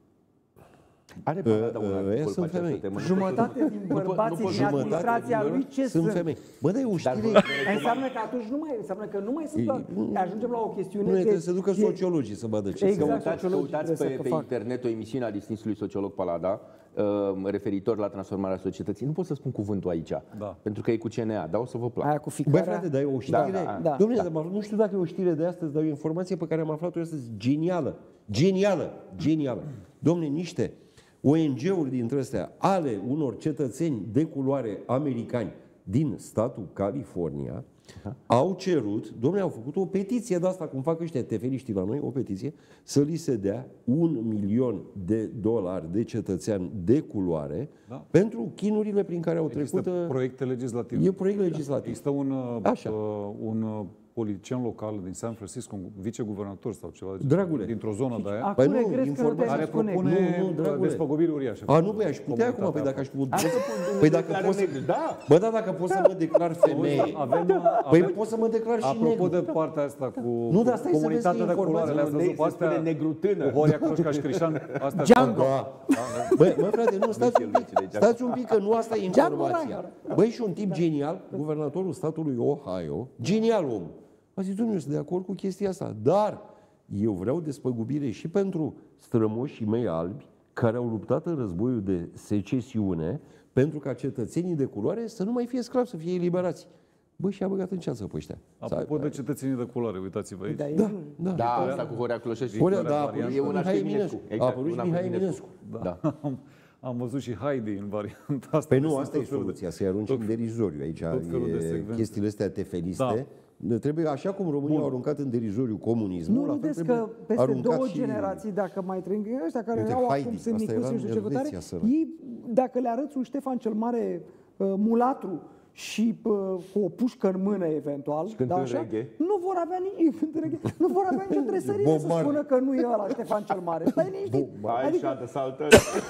Speaker 7: Are parada un
Speaker 5: Uh, uh,
Speaker 7: articol
Speaker 5: ăia
Speaker 7: pe
Speaker 5: sunt
Speaker 7: această
Speaker 5: femei.
Speaker 7: temă. Nu
Speaker 6: Jumătate din
Speaker 7: nu pot-
Speaker 6: bărbații
Speaker 7: nu pot-
Speaker 6: din
Speaker 5: Jumătate
Speaker 6: administrația
Speaker 5: din
Speaker 6: lui
Speaker 5: lor
Speaker 6: ce
Speaker 5: sunt
Speaker 6: sunt?
Speaker 5: femei. Bă, dar e o știre...
Speaker 6: Înseamnă că atunci nu mai, înseamnă că nu mai sunt doar, ajungem la o chestiune
Speaker 5: Nu,
Speaker 6: de...
Speaker 5: trebuie să ducă
Speaker 6: de-
Speaker 5: sociologii să vadă ce
Speaker 6: Exact.
Speaker 5: se
Speaker 7: Căutați,
Speaker 6: sociologii
Speaker 7: căutați
Speaker 6: trebuie
Speaker 7: pe,
Speaker 6: să
Speaker 7: pe
Speaker 6: facă.
Speaker 7: internet o emisiune a distinsului sociolog Palada uh, referitor la transformarea societății. Nu pot să spun cuvântul aici,
Speaker 4: Da.
Speaker 7: pentru că e cu C N A, dar o să vă placă.
Speaker 6: Aia cu
Speaker 5: Băi,
Speaker 6: ficarea...
Speaker 5: frate, dar e o știre...
Speaker 7: Da, da,
Speaker 6: da.
Speaker 5: Dom'le, dar nu știu dacă e o știre de astăzi, dar e o informație pe care am aflat-o astăzi genială. Genială. Genială. Dom'le, niște O N G-uri dintre astea ale unor cetățeni de culoare americani din statul California au cerut, dom'le, au făcut o petiție de asta, cum fac ăștia tefeliștii la noi, o petiție, să li se dea un milion de dolari de cetățean de culoare
Speaker 4: Da.
Speaker 5: pentru chinurile prin care au
Speaker 4: Există
Speaker 5: trecut. uh,
Speaker 4: proiecte legislative.
Speaker 5: E proiect legislativ.
Speaker 4: Există un, uh,
Speaker 5: Așa.
Speaker 4: uh, un uh, politician local din San Francisco, un viceguvernator sau ceva, de-
Speaker 5: Dragule.
Speaker 4: dintr-o zonă de aia,
Speaker 5: Păi
Speaker 6: Acum
Speaker 5: nu,
Speaker 6: regret că nu te
Speaker 5: informații-
Speaker 4: care
Speaker 6: spune.
Speaker 4: propune
Speaker 5: Nu, nu,
Speaker 4: uh,
Speaker 5: dragule.
Speaker 4: despăgubiri uriașe.
Speaker 5: A, nu, băi, aș putea acum, păi dacă aș putea... Păi dacă pot să...
Speaker 7: Da.
Speaker 5: Bă, da, dacă pot să mă declar femeie...
Speaker 4: Avem,
Speaker 5: Păi
Speaker 4: avem,
Speaker 5: pot să mă declar și
Speaker 4: apropo
Speaker 5: negru.
Speaker 4: de partea asta cu
Speaker 5: Nu, dar stai să vezi
Speaker 4: comunitatea
Speaker 5: că
Speaker 4: de culoare,
Speaker 5: informația-
Speaker 4: le-ați văzut
Speaker 7: Se
Speaker 4: pe astea
Speaker 7: spune negrutână.
Speaker 4: cu Horia Croșca și Crișan? Astea
Speaker 6: Django.
Speaker 5: Da. Bă, mă, frate, nu, stați un pic, stați un pic, că nu asta e informația. Băi, și un tip genial, guvernatorul statului Ohio, genial om. A zis, domnule, eu sunt de acord cu chestia asta, dar eu vreau despăgubire și pentru strămoșii mei albi care au luptat în războiul de secesiune pentru ca cetățenii de culoare să nu mai fie sclavi, să fie eliberați. Bă, și a băgat în ceață pe ăștia.
Speaker 4: Apropo de cetățenii de culoare, uitați-vă aici.
Speaker 6: Da, e-
Speaker 5: Da, da.
Speaker 7: Da, asta cu Horea Cloșești.
Speaker 5: Horea, da, a
Speaker 4: variantă.
Speaker 5: apărut
Speaker 7: E un
Speaker 5: Mihai
Speaker 7: Arșin
Speaker 5: Eminescu.
Speaker 7: Eminescu.
Speaker 5: A apărut
Speaker 7: un
Speaker 5: Mihai
Speaker 7: Arșin
Speaker 5: Eminescu.
Speaker 7: Da.
Speaker 4: Am, am văzut și Heidi în varianta asta.
Speaker 5: Păi nu,
Speaker 4: Sunt
Speaker 5: asta e
Speaker 4: tot felul de-
Speaker 5: soluția, să-i arunci în derizoriu aici.
Speaker 4: tot felul de
Speaker 5: E,
Speaker 4: secvențe.
Speaker 5: chestiile astea tefeliste. Da. Trebuie, așa cum România au aruncat în derizoriu comunismul,
Speaker 6: Nu
Speaker 5: la fel
Speaker 6: râdeți
Speaker 5: trebuie
Speaker 6: că peste
Speaker 5: aruncat
Speaker 6: două
Speaker 5: și-
Speaker 6: generații, dacă mai trăim, ăștia care
Speaker 5: Uite,
Speaker 6: au
Speaker 5: Heidi,
Speaker 6: acum
Speaker 5: asta
Speaker 6: semnicuți,
Speaker 5: era
Speaker 6: nu știu ce
Speaker 5: în
Speaker 6: cătare,
Speaker 5: Elveția, sărac.
Speaker 6: ei, dacă le arăți un Ștefan cel Mare uh, mulatru și uh, cu o pușcă în mână eventual,
Speaker 7: cântând
Speaker 6: așa,
Speaker 7: reggae.
Speaker 6: nu vor avea nici, nu vor avea nicio tresărie
Speaker 5: Bob
Speaker 6: să
Speaker 5: Marley.
Speaker 6: spună că nu e ăla Ștefan cel Mare. Stai liniștit.
Speaker 7: Hai
Speaker 6: Adică,
Speaker 7: și de saltă.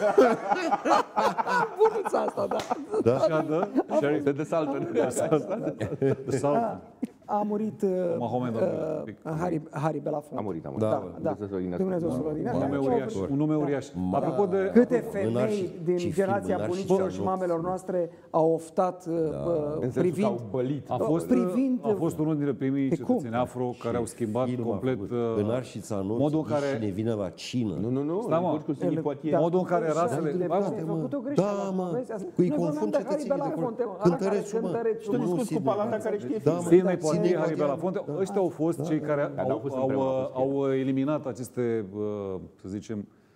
Speaker 6: bunuța asta, da.
Speaker 5: Da?
Speaker 4: Shada, Sheriff,
Speaker 7: De saltă.
Speaker 4: the South.
Speaker 6: A murit uh,
Speaker 4: Mahomed Abdul, un pic.
Speaker 6: uh, Harry, Harry Belafonte.
Speaker 7: A murit, a murit.
Speaker 5: Da,
Speaker 6: Da,
Speaker 7: Dumnezeu să-l odinească.
Speaker 6: Dumnezeu să-l odinească.
Speaker 4: Un nume uriaș. Un nume uriaș. Apropo de...
Speaker 6: Câte
Speaker 5: În
Speaker 6: femei
Speaker 5: arși-
Speaker 6: din
Speaker 5: ce
Speaker 6: generația
Speaker 5: film, în arși
Speaker 6: bunicilor
Speaker 5: și
Speaker 6: și
Speaker 5: anot.
Speaker 6: mamelor noastre au oftat uh,
Speaker 7: În sensul că
Speaker 6: privind...
Speaker 7: au bălit.
Speaker 4: A fost,
Speaker 6: privind-
Speaker 4: a fost unul dintre primii
Speaker 6: Pe cum?
Speaker 4: cetățeni afro care au schimbat
Speaker 5: Film a
Speaker 4: complet
Speaker 5: făcut.
Speaker 4: uh,
Speaker 5: În Arșița Anot,
Speaker 4: modul în care
Speaker 5: cine vine la cină.
Speaker 7: Nu, nu, nu.
Speaker 4: Stai, mă.
Speaker 7: În cu Sini Poitier.
Speaker 6: Da.
Speaker 4: modul în care rasele...
Speaker 6: De
Speaker 4: Hai, mă,
Speaker 6: ai făcut o greșeală.
Speaker 5: Da, mă,
Speaker 6: vezi? Asta-
Speaker 5: cu îi
Speaker 6: Noi vorbeam
Speaker 5: confund
Speaker 6: de Harry
Speaker 5: cetățenii de
Speaker 6: Belafonte,
Speaker 5: acolo.
Speaker 6: mă. Ăla care
Speaker 5: Cântărețul, mă.
Speaker 6: cântărețul,
Speaker 7: Tu
Speaker 6: nu
Speaker 7: discuți cu
Speaker 6: Sidney
Speaker 7: Palata
Speaker 6: Poitier.
Speaker 7: care știe
Speaker 5: Da,
Speaker 7: film.
Speaker 5: mă.
Speaker 4: Sidney
Speaker 5: Da,
Speaker 4: Poitier,
Speaker 5: Sidney
Speaker 4: Harry
Speaker 5: Poitier.
Speaker 4: Belafonte,
Speaker 5: Da.
Speaker 4: ăștia au fost cei care
Speaker 7: Dar n-au
Speaker 4: au,
Speaker 7: fost
Speaker 4: au,
Speaker 7: împreună, au fost
Speaker 4: au eliminat aceste, uh, să zicem,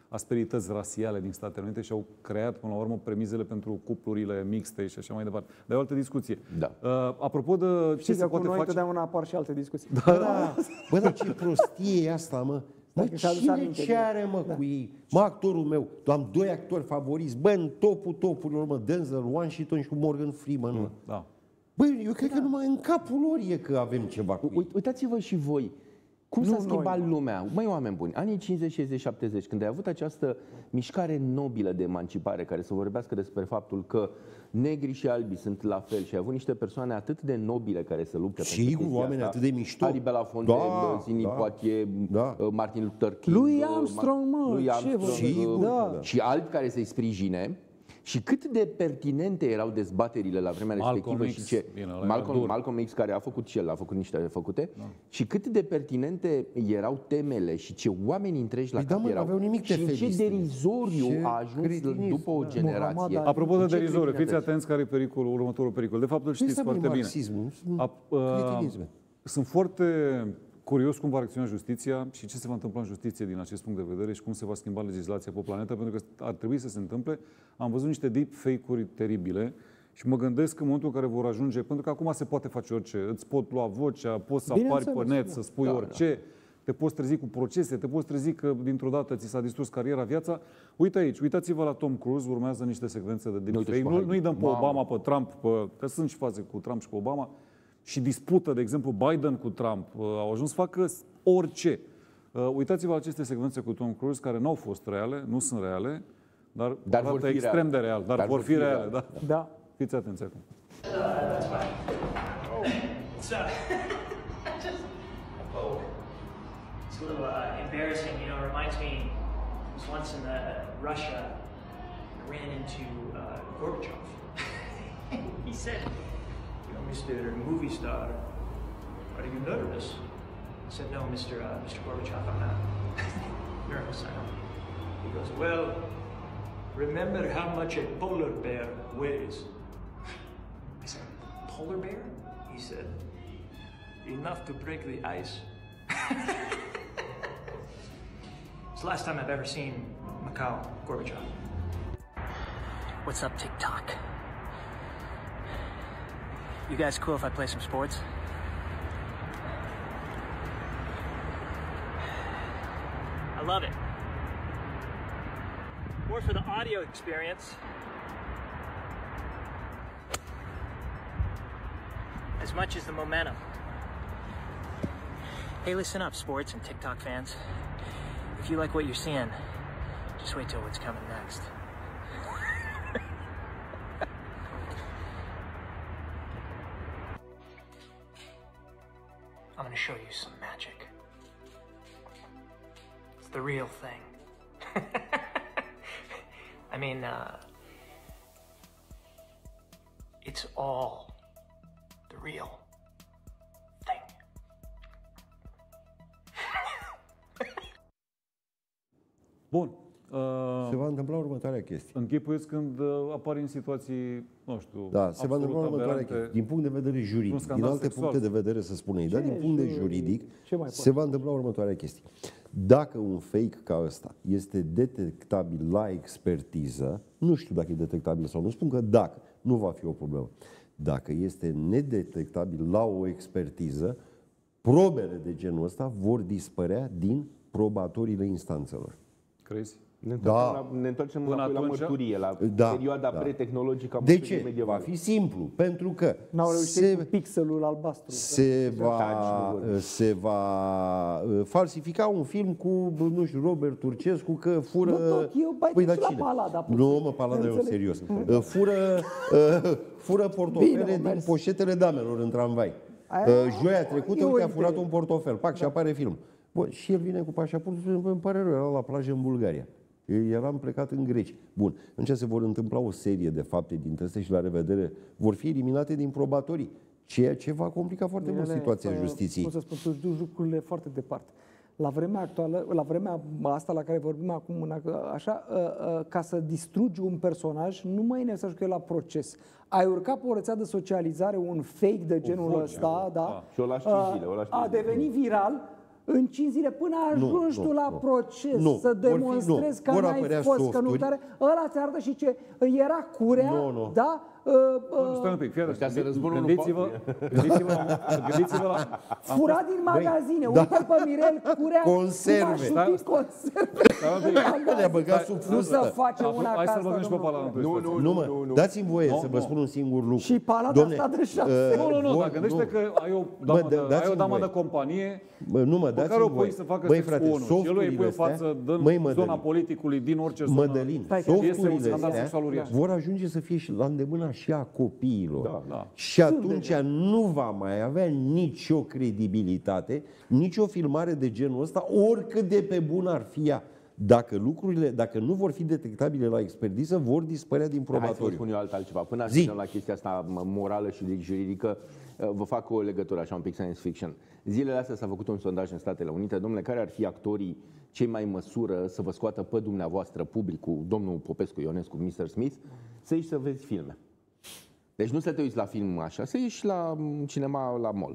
Speaker 4: asperități rasiale din Statele Unite și au creat, până la urmă, premizele pentru cuplurile mixte și așa mai departe. Dar e o altă discuție.
Speaker 7: Da.
Speaker 4: Uh, apropo de ce
Speaker 6: Știți
Speaker 4: se
Speaker 6: că cu
Speaker 4: poate
Speaker 6: noi
Speaker 4: face...
Speaker 6: totdeauna apar și alte discuții.
Speaker 5: Bă, da, bă, dar ce prostie e asta, mă? Mă,
Speaker 6: Dacă și-a adus
Speaker 5: cine
Speaker 6: aminte
Speaker 5: ce
Speaker 6: de-
Speaker 5: are, mă,
Speaker 6: Da.
Speaker 5: cu ei? Mă, actorul meu, am doi actori favoriți, bă, în topul topurilor, mă, Denzel Washington și cu Morgan Freeman, mă.
Speaker 4: Da.
Speaker 5: Bă, eu cred că numai în capul lor e că avem ceva cu ei.
Speaker 7: Uit- Uitați-vă și voi. Cum
Speaker 6: Nu
Speaker 7: s-a
Speaker 6: noi.
Speaker 7: schimbat lumea? Măi, oameni buni, anii cincizeci, șaizeci, șaptezeci, când ai avut această mișcare nobilă de emancipare care să vorbească despre faptul că negri și albi sunt la fel și ai avut niște persoane atât de nobile care să lupte
Speaker 5: Și
Speaker 7: pentru
Speaker 5: cu
Speaker 7: chestia
Speaker 5: oameni
Speaker 7: asta.
Speaker 5: atât de mișto.
Speaker 7: Ali Belafonte,
Speaker 5: Da,
Speaker 7: Sidney
Speaker 5: da.
Speaker 7: Poitier,
Speaker 5: Da.
Speaker 7: Martin Luther King,
Speaker 6: Lui
Speaker 7: uh,
Speaker 6: Armstrong, mă,
Speaker 7: lui
Speaker 6: ce
Speaker 7: Armstrong,
Speaker 6: vorbești?
Speaker 7: uh,
Speaker 6: Da.
Speaker 7: și albi care să-i sprijine. Și cât de pertinente erau dezbaterile la vremea
Speaker 4: Malcolm
Speaker 7: respectivă și
Speaker 4: X,
Speaker 7: ce...
Speaker 4: bine, ăla era
Speaker 7: Malcolm,
Speaker 4: dur.
Speaker 7: Malcolm X, care a făcut și el, a făcut niște făcute. Da. Și cât de pertinente erau temele și ce oameni întregi la
Speaker 5: Păi da,
Speaker 7: cap
Speaker 5: mă,
Speaker 7: erau.
Speaker 5: n-aveau nimic de
Speaker 7: și în ce
Speaker 5: feliste.
Speaker 7: derizoriu
Speaker 5: Ce
Speaker 7: a ajuns
Speaker 5: cretinism,
Speaker 7: după o
Speaker 5: da.
Speaker 7: generație.
Speaker 6: Mohamed
Speaker 4: Apropo de
Speaker 7: Ce
Speaker 4: derizoriu, fiți
Speaker 7: criminalități.
Speaker 4: atenți care e pericolul, următorul pericol. De fapt, îl știți
Speaker 5: Ăsta nu e
Speaker 4: foarte bine.
Speaker 5: marxismul, sunt
Speaker 4: A- uh,
Speaker 5: cretinisme.
Speaker 4: Sunt foarte curios cum va reacționa justiția și ce se va întâmpla în justiție din acest punct de vedere și cum se va schimba legislația pe planetă, pentru că ar trebui să se întâmple. Am văzut niște deepfake-uri teribile și mă gândesc că în momentul în care vor ajunge, pentru că acum se poate face orice, îți pot lua vocea, poți să apari pe
Speaker 6: Bineînțeles,
Speaker 4: net,
Speaker 6: da.
Speaker 4: să spui
Speaker 7: Da,
Speaker 4: orice, te poți trezi cu procese, te poți trezi că dintr-o dată ți s-a distrus cariera, viața. Uite aici, uitați-vă la Tom Cruise, urmează niște secvențe de
Speaker 7: Uite și
Speaker 4: deepfake.
Speaker 7: pe
Speaker 4: Nu,
Speaker 7: Heidi.
Speaker 4: nu-i dăm pe
Speaker 7: Mamă.
Speaker 4: Obama, pe Trump, pe, că sunt și faze cu Trump și cu Obama, și dispută, de exemplu, Biden cu Trump. Uh, Au ajuns să facă orice. Uh, Uitați-vă la aceste secvențe cu Tom Cruise, care nu au fost reale, nu sunt reale, dar,
Speaker 7: Dar vor
Speaker 4: arată
Speaker 7: fi
Speaker 4: extrem
Speaker 7: reale.
Speaker 4: de real. Dar,
Speaker 7: Dar
Speaker 4: vor fi reale, da.
Speaker 6: Da.
Speaker 4: Fiți atenți acum.
Speaker 9: It's, uh, just, oh, it's a little uh, embarrassing, you know, it reminds me, I was once in uh, Russia, I ran into uh, Gorbachev. He said, you know, Mister Movie Star, are you nervous? I said, no, Mister Uh, Mister Gorbachev, I'm not nervous, I don't. He goes, well, remember how much a polar bear weighs. I said, polar bear? He said, enough to break the ice. It's the last time I've ever seen Mikhail Gorbachev. What's up, TikTok? You guys cool if I play some sports? I love it. More for the audio experience. As much as the momentum. Hey, listen up, sports and TikTok fans. If you like what you're seeing, just wait till what's coming next. I'm gonna show you some magic. It's the real thing. I mean, uh, it's all the real thing.
Speaker 4: Bun. Uh,
Speaker 5: Se va întâmpla următoarea chestie.
Speaker 4: închipuiți când uh, apari în situații, nu știu,
Speaker 5: Da, se va
Speaker 4: absolut
Speaker 5: întâmpla următoarea
Speaker 4: aberante.
Speaker 5: chestie. Din punct de vedere
Speaker 4: Un
Speaker 5: juridic, din
Speaker 4: scandal
Speaker 5: alte
Speaker 4: sexual.
Speaker 5: puncte de vedere, să spunem, dar din punct de juridic,
Speaker 6: Ce mai
Speaker 5: se va întâmpla următoarea chestie. Dacă un fake ca ăsta este detectabil la expertiză, nu știu dacă e detectabil sau nu, spun că dacă, nu va fi o problemă. Dacă este nedetectabil la o expertiză, probele de genul ăsta vor dispărea din probatorile instanțelor.
Speaker 4: Crezi?
Speaker 7: Ne întoarcem,
Speaker 5: Da.
Speaker 7: la, ne întoarcem
Speaker 4: Până
Speaker 7: înapoi la
Speaker 4: atunci-
Speaker 7: mărturie, la
Speaker 5: Da,
Speaker 7: perioada
Speaker 5: da.
Speaker 7: pretehnologică a
Speaker 5: De
Speaker 7: mărturiei
Speaker 5: ce? Va
Speaker 7: medievale.
Speaker 5: fi simplu, pentru că
Speaker 6: N-au reușit
Speaker 5: se,
Speaker 6: cu pixelul albastru.
Speaker 5: se va,
Speaker 7: Taci, nu
Speaker 5: se va uh, falsifica un film cu, nu știu, Robert Turcescu că fură...
Speaker 6: Bă, tot eu, bai,
Speaker 5: Păi,
Speaker 6: duci
Speaker 5: dar
Speaker 6: la
Speaker 5: cine?
Speaker 6: Palada, puțin.
Speaker 5: Nu, mă, Palada eu,
Speaker 6: Înțeleg.
Speaker 5: serios. Uh, Fură, uh, fură portofele
Speaker 6: Bine, mă,
Speaker 5: din
Speaker 6: mersi.
Speaker 5: poșetele damelor în tramvai.
Speaker 6: Aia-
Speaker 5: Uh, Joia trecută,
Speaker 6: e o
Speaker 5: uite, a
Speaker 6: idee.
Speaker 5: furat un portofel. Pac, și apare film. Bă, și el vine cu pașaportul și spune, îmi pare rău, era la plajă în Bulgaria. Eram plecat în Grecia. Bun, atunci se vor întâmpla o serie de fapte dintre astea și la revedere vor fi eliminate din probatorii, ceea ce va complica foarte mult
Speaker 6: Ele,
Speaker 5: situația
Speaker 6: uh,
Speaker 5: justiției.
Speaker 6: Cum să spun, tu își duci lucrurile foarte departe. La vremea actuală, la vremea asta la care vorbim acum, în ac- așa, uh, uh, ca să distrugi un personaj, nu mai e necesar că e la proces. Ai urcat pe o rețea de socializare un fake de genul
Speaker 4: voce,
Speaker 6: ăsta, da?
Speaker 4: da.
Speaker 7: Și o lași
Speaker 6: Uh,
Speaker 7: cinci zile, o lași
Speaker 6: A
Speaker 7: cinci zile.
Speaker 6: devenit viral, în cinci zile până ajungi
Speaker 5: nu,
Speaker 6: tu la
Speaker 5: nu,
Speaker 6: proces
Speaker 5: nu.
Speaker 6: să
Speaker 5: Vor fi-
Speaker 6: demonstrezi
Speaker 5: nu.
Speaker 6: că
Speaker 5: Vor
Speaker 6: n-ai
Speaker 5: apărea
Speaker 6: fost, că nu
Speaker 5: softuri.
Speaker 6: tare, ăla ți arată și ce era curea,
Speaker 5: Nu, nu.
Speaker 6: da? Uh,
Speaker 4: Nu, stai un
Speaker 6: uh,
Speaker 4: pic, fii
Speaker 7: Ăștia se răzbună unul
Speaker 4: gândiți-vă,
Speaker 7: pe
Speaker 4: gândiți-vă, la- gândiți-vă la...
Speaker 6: furat din magazine,
Speaker 5: da.
Speaker 6: uite pe Mirel curea,
Speaker 5: Conserve.
Speaker 6: cum a șutit
Speaker 4: Stai-
Speaker 6: conserve.
Speaker 4: Stai un pic.
Speaker 5: Le-a băgat sub
Speaker 6: Nu
Speaker 5: fustă.
Speaker 6: să face
Speaker 4: Acum,
Speaker 6: una
Speaker 4: hai
Speaker 6: ca
Speaker 4: să-l
Speaker 6: asta,
Speaker 4: băgăm și pe
Speaker 6: domnul
Speaker 4: Pala
Speaker 6: Curea.
Speaker 4: întâi.
Speaker 7: Nu, nu,
Speaker 5: Nu,
Speaker 7: nu,
Speaker 5: mă,
Speaker 7: nu, nu.
Speaker 5: dați-mi voie
Speaker 4: Nu,
Speaker 5: să vă
Speaker 4: nu.
Speaker 5: spun un singur lucru.
Speaker 6: Și Palada
Speaker 5: Domne,
Speaker 6: asta de șapte.
Speaker 5: uh,
Speaker 4: Nu, nu, nu,
Speaker 5: vor-
Speaker 4: dar gândește
Speaker 5: nu.
Speaker 4: că ai o damă,
Speaker 5: Bă,
Speaker 4: de,
Speaker 5: da-
Speaker 4: ai
Speaker 5: dați-mi
Speaker 4: o damă
Speaker 5: voie.
Speaker 4: de companie
Speaker 5: Bă, nu mă,
Speaker 4: pe care
Speaker 5: dați-mi
Speaker 4: o pui
Speaker 5: voie.
Speaker 4: să facă
Speaker 5: Băi,
Speaker 4: sex
Speaker 5: frate,
Speaker 4: cu unul și el îi pui
Speaker 5: softurile
Speaker 4: o față,
Speaker 5: astea,
Speaker 4: dă
Speaker 5: măi,
Speaker 4: în zona
Speaker 5: Mădălin,
Speaker 4: politicului, din orice zonă.
Speaker 5: Mădălin,
Speaker 6: Stai că
Speaker 4: este un
Speaker 5: softurile
Speaker 4: scandal
Speaker 5: astea
Speaker 4: sexual uriaș.
Speaker 5: vor ajunge să fie și la îndemâna și a copiilor.
Speaker 7: Da,
Speaker 4: da.
Speaker 5: Și atunci nu va mai avea nicio credibilitate, nicio filmare de genul ăsta, oricât de pe bun ar fi ea. Dacă lucrurile, dacă nu vor fi detectabile la expertiză, vor dispărea din
Speaker 7: Hai să vă
Speaker 5: probatoriu.
Speaker 7: spun eu alt altceva. Până
Speaker 5: Zi.
Speaker 7: ajungem la chestia asta mă, morală și juridică, vă fac o legătură așa un pic science fiction. Zilele astea s-a făcut un sondaj în Statele Unite. Domnule, care ar fi actorii cei mai în măsură să vă scoată pe dumneavoastră, publicul, domnul Popescu, Ionescu, mister Smith, să ieși să vezi filme? Deci nu să te uiți la film așa, să ieși la cinema, la mall.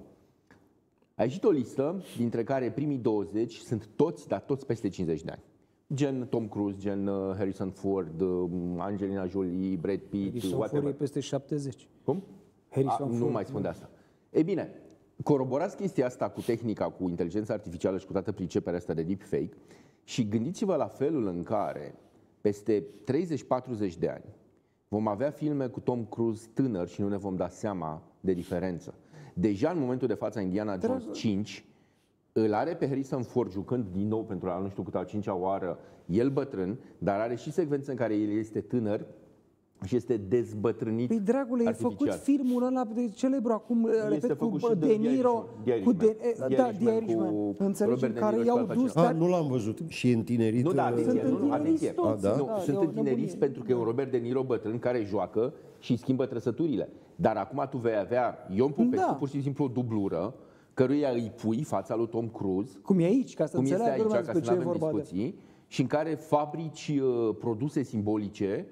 Speaker 7: A ieșit o listă, dintre care primii douăzeci sunt toți, dar toți peste cincizeci de ani. Gen Tom Cruise, gen uh, Harrison Ford, uh, Angelina Jolie, Brad Pitt,
Speaker 6: Harrison Ford
Speaker 7: whatever.
Speaker 6: e peste șaptezeci.
Speaker 7: Cum?
Speaker 6: Harrison
Speaker 7: A, nu
Speaker 6: Ford,
Speaker 7: mai spun de asta. Ei bine, coroborați chestia asta cu tehnica, cu inteligența artificială și cu toată priceperea asta de deepfake și gândiți-vă la felul în care peste treizeci patruzeci de ani vom avea filme cu Tom Cruise tânăr și nu ne vom da seama de diferență. Deja în momentul de față Indiana Jones cinci îl are pe Harrison Ford jucând din nou pentru a nu știu cât a cincea oară, el bătrân, dar are și secvențe în care el este tânăr și este dezbătrânit
Speaker 6: Păi, dragule, e
Speaker 7: artificial.
Speaker 6: făcut filmul ăla de celebru acum, repet, cu
Speaker 7: făcut și
Speaker 6: bă,
Speaker 7: de
Speaker 6: De
Speaker 7: The
Speaker 6: Niro,
Speaker 7: Irishman.
Speaker 6: cu
Speaker 7: The
Speaker 6: De,
Speaker 7: Irishman.
Speaker 6: da,
Speaker 7: The
Speaker 6: The
Speaker 7: Irishman
Speaker 6: Irishman,
Speaker 7: cu
Speaker 6: înțelegi,
Speaker 7: Robert
Speaker 6: în
Speaker 7: De
Speaker 6: care
Speaker 7: Niro
Speaker 6: i-au
Speaker 7: și
Speaker 6: dus,
Speaker 5: A,
Speaker 6: dar
Speaker 5: nu l-am văzut. Și e întinerit.
Speaker 7: Nu, da,
Speaker 5: uh,
Speaker 7: atenție,
Speaker 6: Sunt
Speaker 7: nu, nu,
Speaker 6: întineriți
Speaker 7: atenție.
Speaker 6: toți,
Speaker 5: A, da?
Speaker 7: Nu,
Speaker 6: da,
Speaker 7: sunt
Speaker 6: e o
Speaker 7: întineriți
Speaker 6: nebunie.
Speaker 7: pentru că e un Robert De Niro bătrân care joacă și schimbă trăsăturile. Dar acum tu vei avea Ion Popescu,
Speaker 6: Da.
Speaker 7: pur și simplu o dublură, căruia îi pui fața lui Tom Cruise,
Speaker 6: cum e aici, ca să
Speaker 7: cum este
Speaker 6: înțeleagă
Speaker 7: aici,
Speaker 6: lumea
Speaker 7: ca
Speaker 6: despre
Speaker 7: să
Speaker 6: ce
Speaker 7: nu
Speaker 6: e
Speaker 7: avem
Speaker 6: vorba de...
Speaker 7: discuții, și în care fabrici uh, produse simbolice